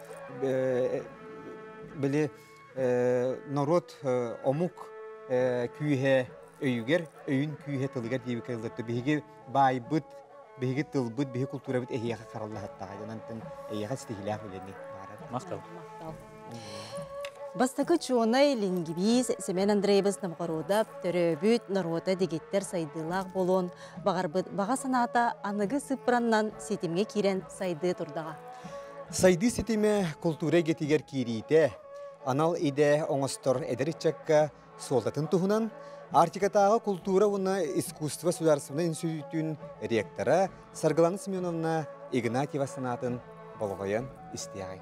беле народ омук күйе өйгер өйүн күйе тылгар диби кылдырды. Биги байбыт, биги тылбыт, биги культура бит эхияга караллахатта. Айданан эхияга стихилях үлени бара. Мактал. Бастакы чуонай лингвист Семен Андреевич Новгородов төрөбүт народа дегеттер сайдылак болон бага санаата аныгы сыпраннан сетимге кирен сайды турдага. Сайды сетиме культура гетигер кирите, анал иде оңостор эдеричакка солдатын тухунан, Артикатағы культура уна искусство Государственный институтын ректора Саргалана Семеновна Игнатьева санатын болгоян истиягай.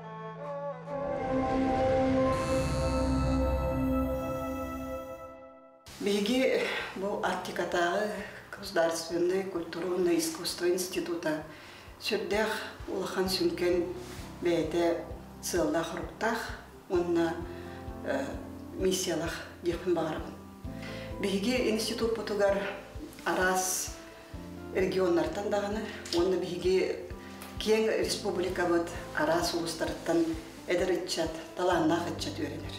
Беги бұл Артикатағы Государственный культурный искусство института сүрдәх улахан сүнкен бәйті сылдақ руктах, онна миссиялах декпін бағарабын. Беги институт бұтығар арас регионнартан дағаны, онна беги кен республика бұд арас улыстарыттан әдір үтчат, таланнақ үтчат өренер.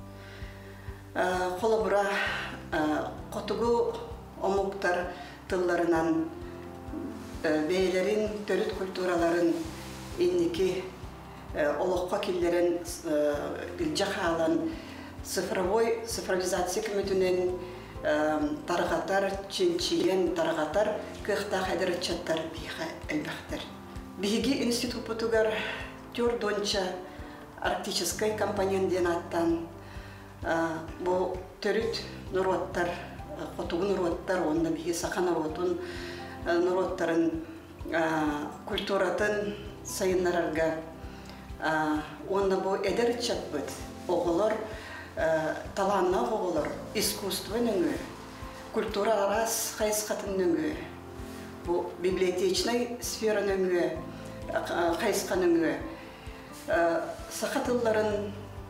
Қолы бұра қотығу омуктар тылларынан бейлерин, төрүт культураларын инники олоққа келдерін жақалан цифровизация көмітінен тарғатар, ченчиен тарғатар, кықтақ әдір үтчаттар бейға әлбәқтір. Бейге институт бұтығар төр донча арктическай компонентден аттан бұл төрүт нұроттар, қотуғы нұроттар, онда бейге сақа нұротын, нұроттарын культуратын сайынларарға, онда бұл әдір үтчат бұд, оғылар, таланна оғылар, искусство нөңі, культура арас қайысқатын нөңі, бұл библиотечный сфера нөңі, қайысқа нөңі, сақатылларын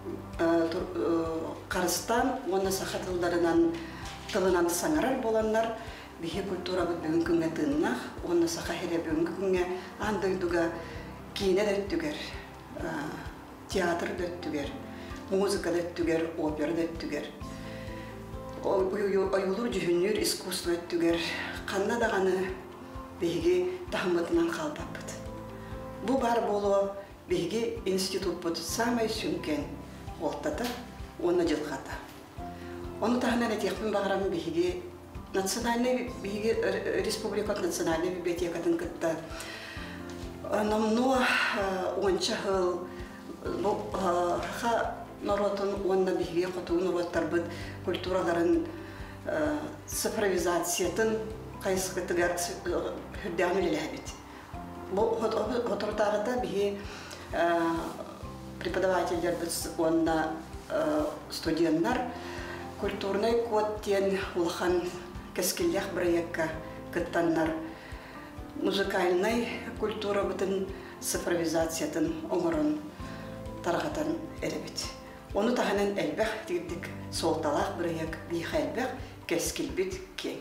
қарыстан, оны сақатылларынан тылынан саңарар боланлар, бейе культура бұд бүгін күнге тыннақ, оны сақа хере бүгінгі күнге андойдуға кейіне дөттігер, театр дөттігер, музыка дөттігер, опера дөттігер. Ойылу жүхінер искусство дөттігер, қанна дағаны бейге тахымытынан қалдаппыд. Бұл бар болу бейге институт бұд самай сүнкен олтата, оны жылғата. Оны тағынан әтекпін бағырамын бейге национальный республика национальный библиотекатын кытта. Намно онча хыл ха народын онна бейге қотуы народтар бұд культураларын цифровизациятын қайысқытыгар хүрдән үлеләбет. Бұл отыртағыда бейге преподавательдер бұд онна студенттар культурный код тен улхан кескеллях проектка кыттаннар музыкальный культура бутын цифровизациятын оңырын тарғатан әребет. Оны тағанан әлбәқ дегдік солталақ проект бейха әлбәқ кескелбет кен.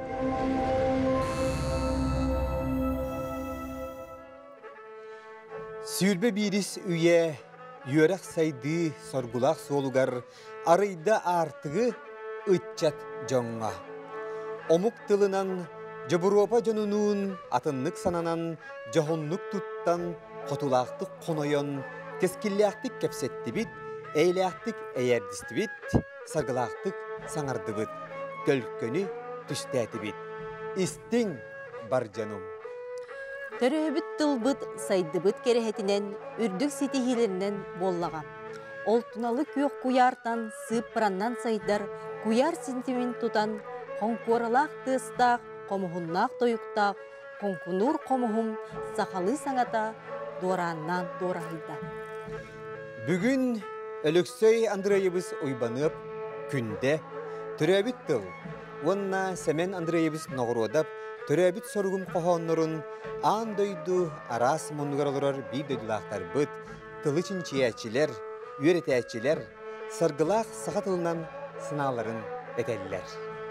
Сүйірбе бирис үйе үйерек сайды соргулақ солугар арыйда артығы үтчат жоңға. Омук тылынан жабуропа жонунун атыннык сананан жохоннук туттан қотулақтық қонойон кескилляқтық кепсетті бит, әйләқтік әйердісті бит, сарғылақтық саңарды бит, көлкөні түстәті бит. Истің бар жаным. Төрөбіт тылбыт сайдыбыт керехетінен үрдік сетихилерінен боллаға. Олтуналы көк куяртан сыппыраннан сайдар куяр сентимент тутан қонқоралақ тыстақ, қомығыннақ тойықтақ, қонқунур қомығым сақалы саңата дораннан дорағылда. Бүгін Өлөксөй Андреевыз ойбанып, күнде, түрәбіт тыл. Онна Семен Андреевыз ноғыродап, түрәбіт соргум қоғаннырын, ан дойду арас мұнығарылырар бей дойдылақтар бұд, тылы чинчиячилер, үйретәчилер, саргылақ сақатылынан сыналарын этеллер.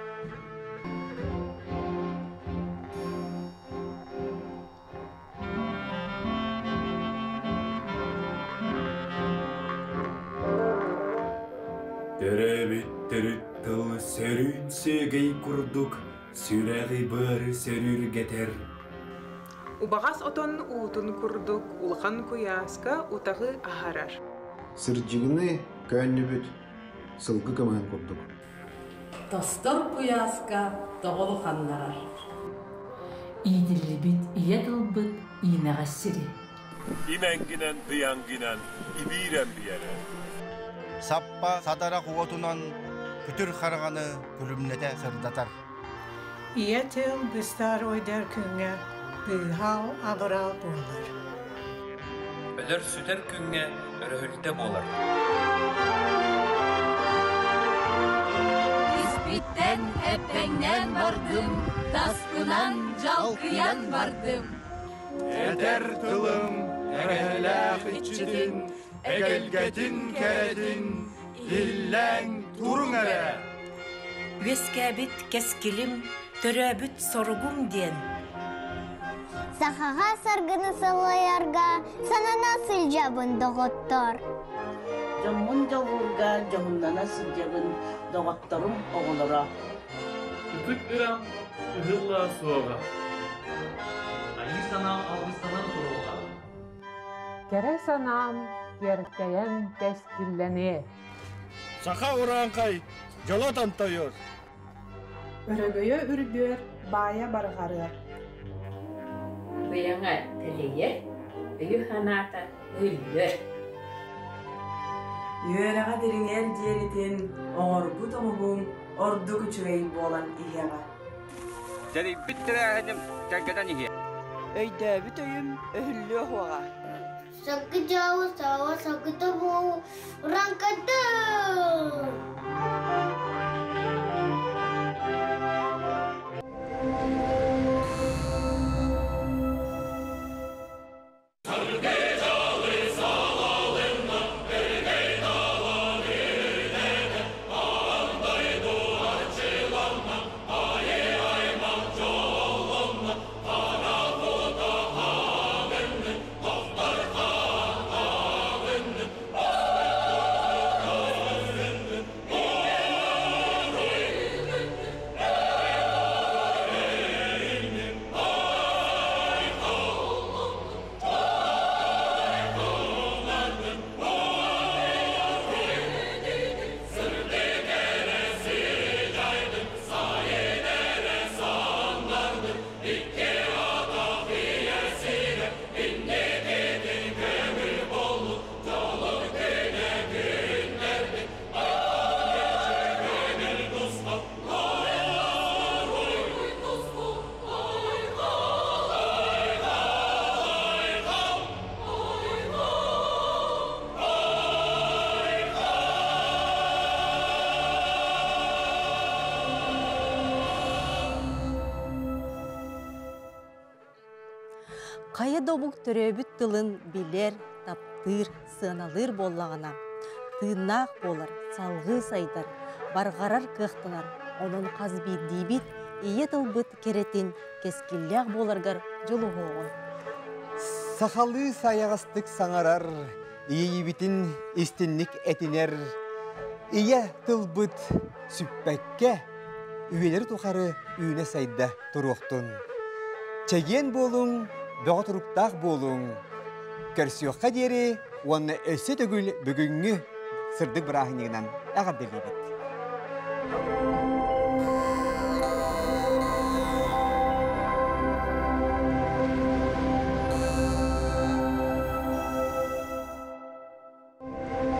Төрәбіттері тыл сөрін сөгей күрдік, сүрәғи бір сөрір кетер. Убағас отон уутун күрдік, улхан куяска утағы ахарар. Сырджигыны кәннебіт, сылғы көмән күрдік. Тостор куяска тоғыл қаннарар. Иділі бит, ие тылбыт, иінағассири. Именгінен, биянгінен, ибирен бiyere. Саппа садара қуатунан күтір қарғаны күлімнете сырдатар. Ие тыл бұстар ойдар күнге бұйхал абырал болар. Өлір сүтер күнге өрігілді болар. Избиттен әппеңнен бардым, таскынан жалқиян бардым. Әдер тылым, әрәләқ итчідін, әгелгетін кәрәдін, илләң тұрың әрә. Вескәбіт кәскілім, түрәбіт соргум ден. Сахаға саргыны салайарға, санана сылжабын доғыттар. Жамын жалғырға жамындана сылжабын доғаттарым оғылыра. Үтік үрам, үхілла суаға. Айы санам алғыстанан тұруға. Кәрі санам, керттәйен кәскілләне. Саха уранқай, жолатан тойыр. Өрігөйі үргөр, бая барғарыр. Бұяңа тілейе, үйі ханата үлгір. Үйераға деріңер деретін оңыр бұт оңығын орды күчірей болан иеға. Jadi bittire hedim kaggadan ihe. Өйді бүт өйім өһілі оғаға. Sakı jawu sawa sakı tabu rangkata. Қайы добук төрөбүт тылын билер, таптыр, сыналыр боллағына. Тыыннақ болар, салғы сайдар, барғарар кықтылар, onun қазбит дейбит, ие тылбыт керетін кескілләқ боларғар жылы оғын. Сақалы саяғастық саңарар, ие бітін істінлік әтінер, ие тылбыт сүппәкке, үйелер тұқары үйіне сайда тұруқтын. Чәген болың, Доғытырықтақ болың, көрсіоққа дері, оны өсі түгіл бүгінгі сырдық бірағынығынан әғабделейбет.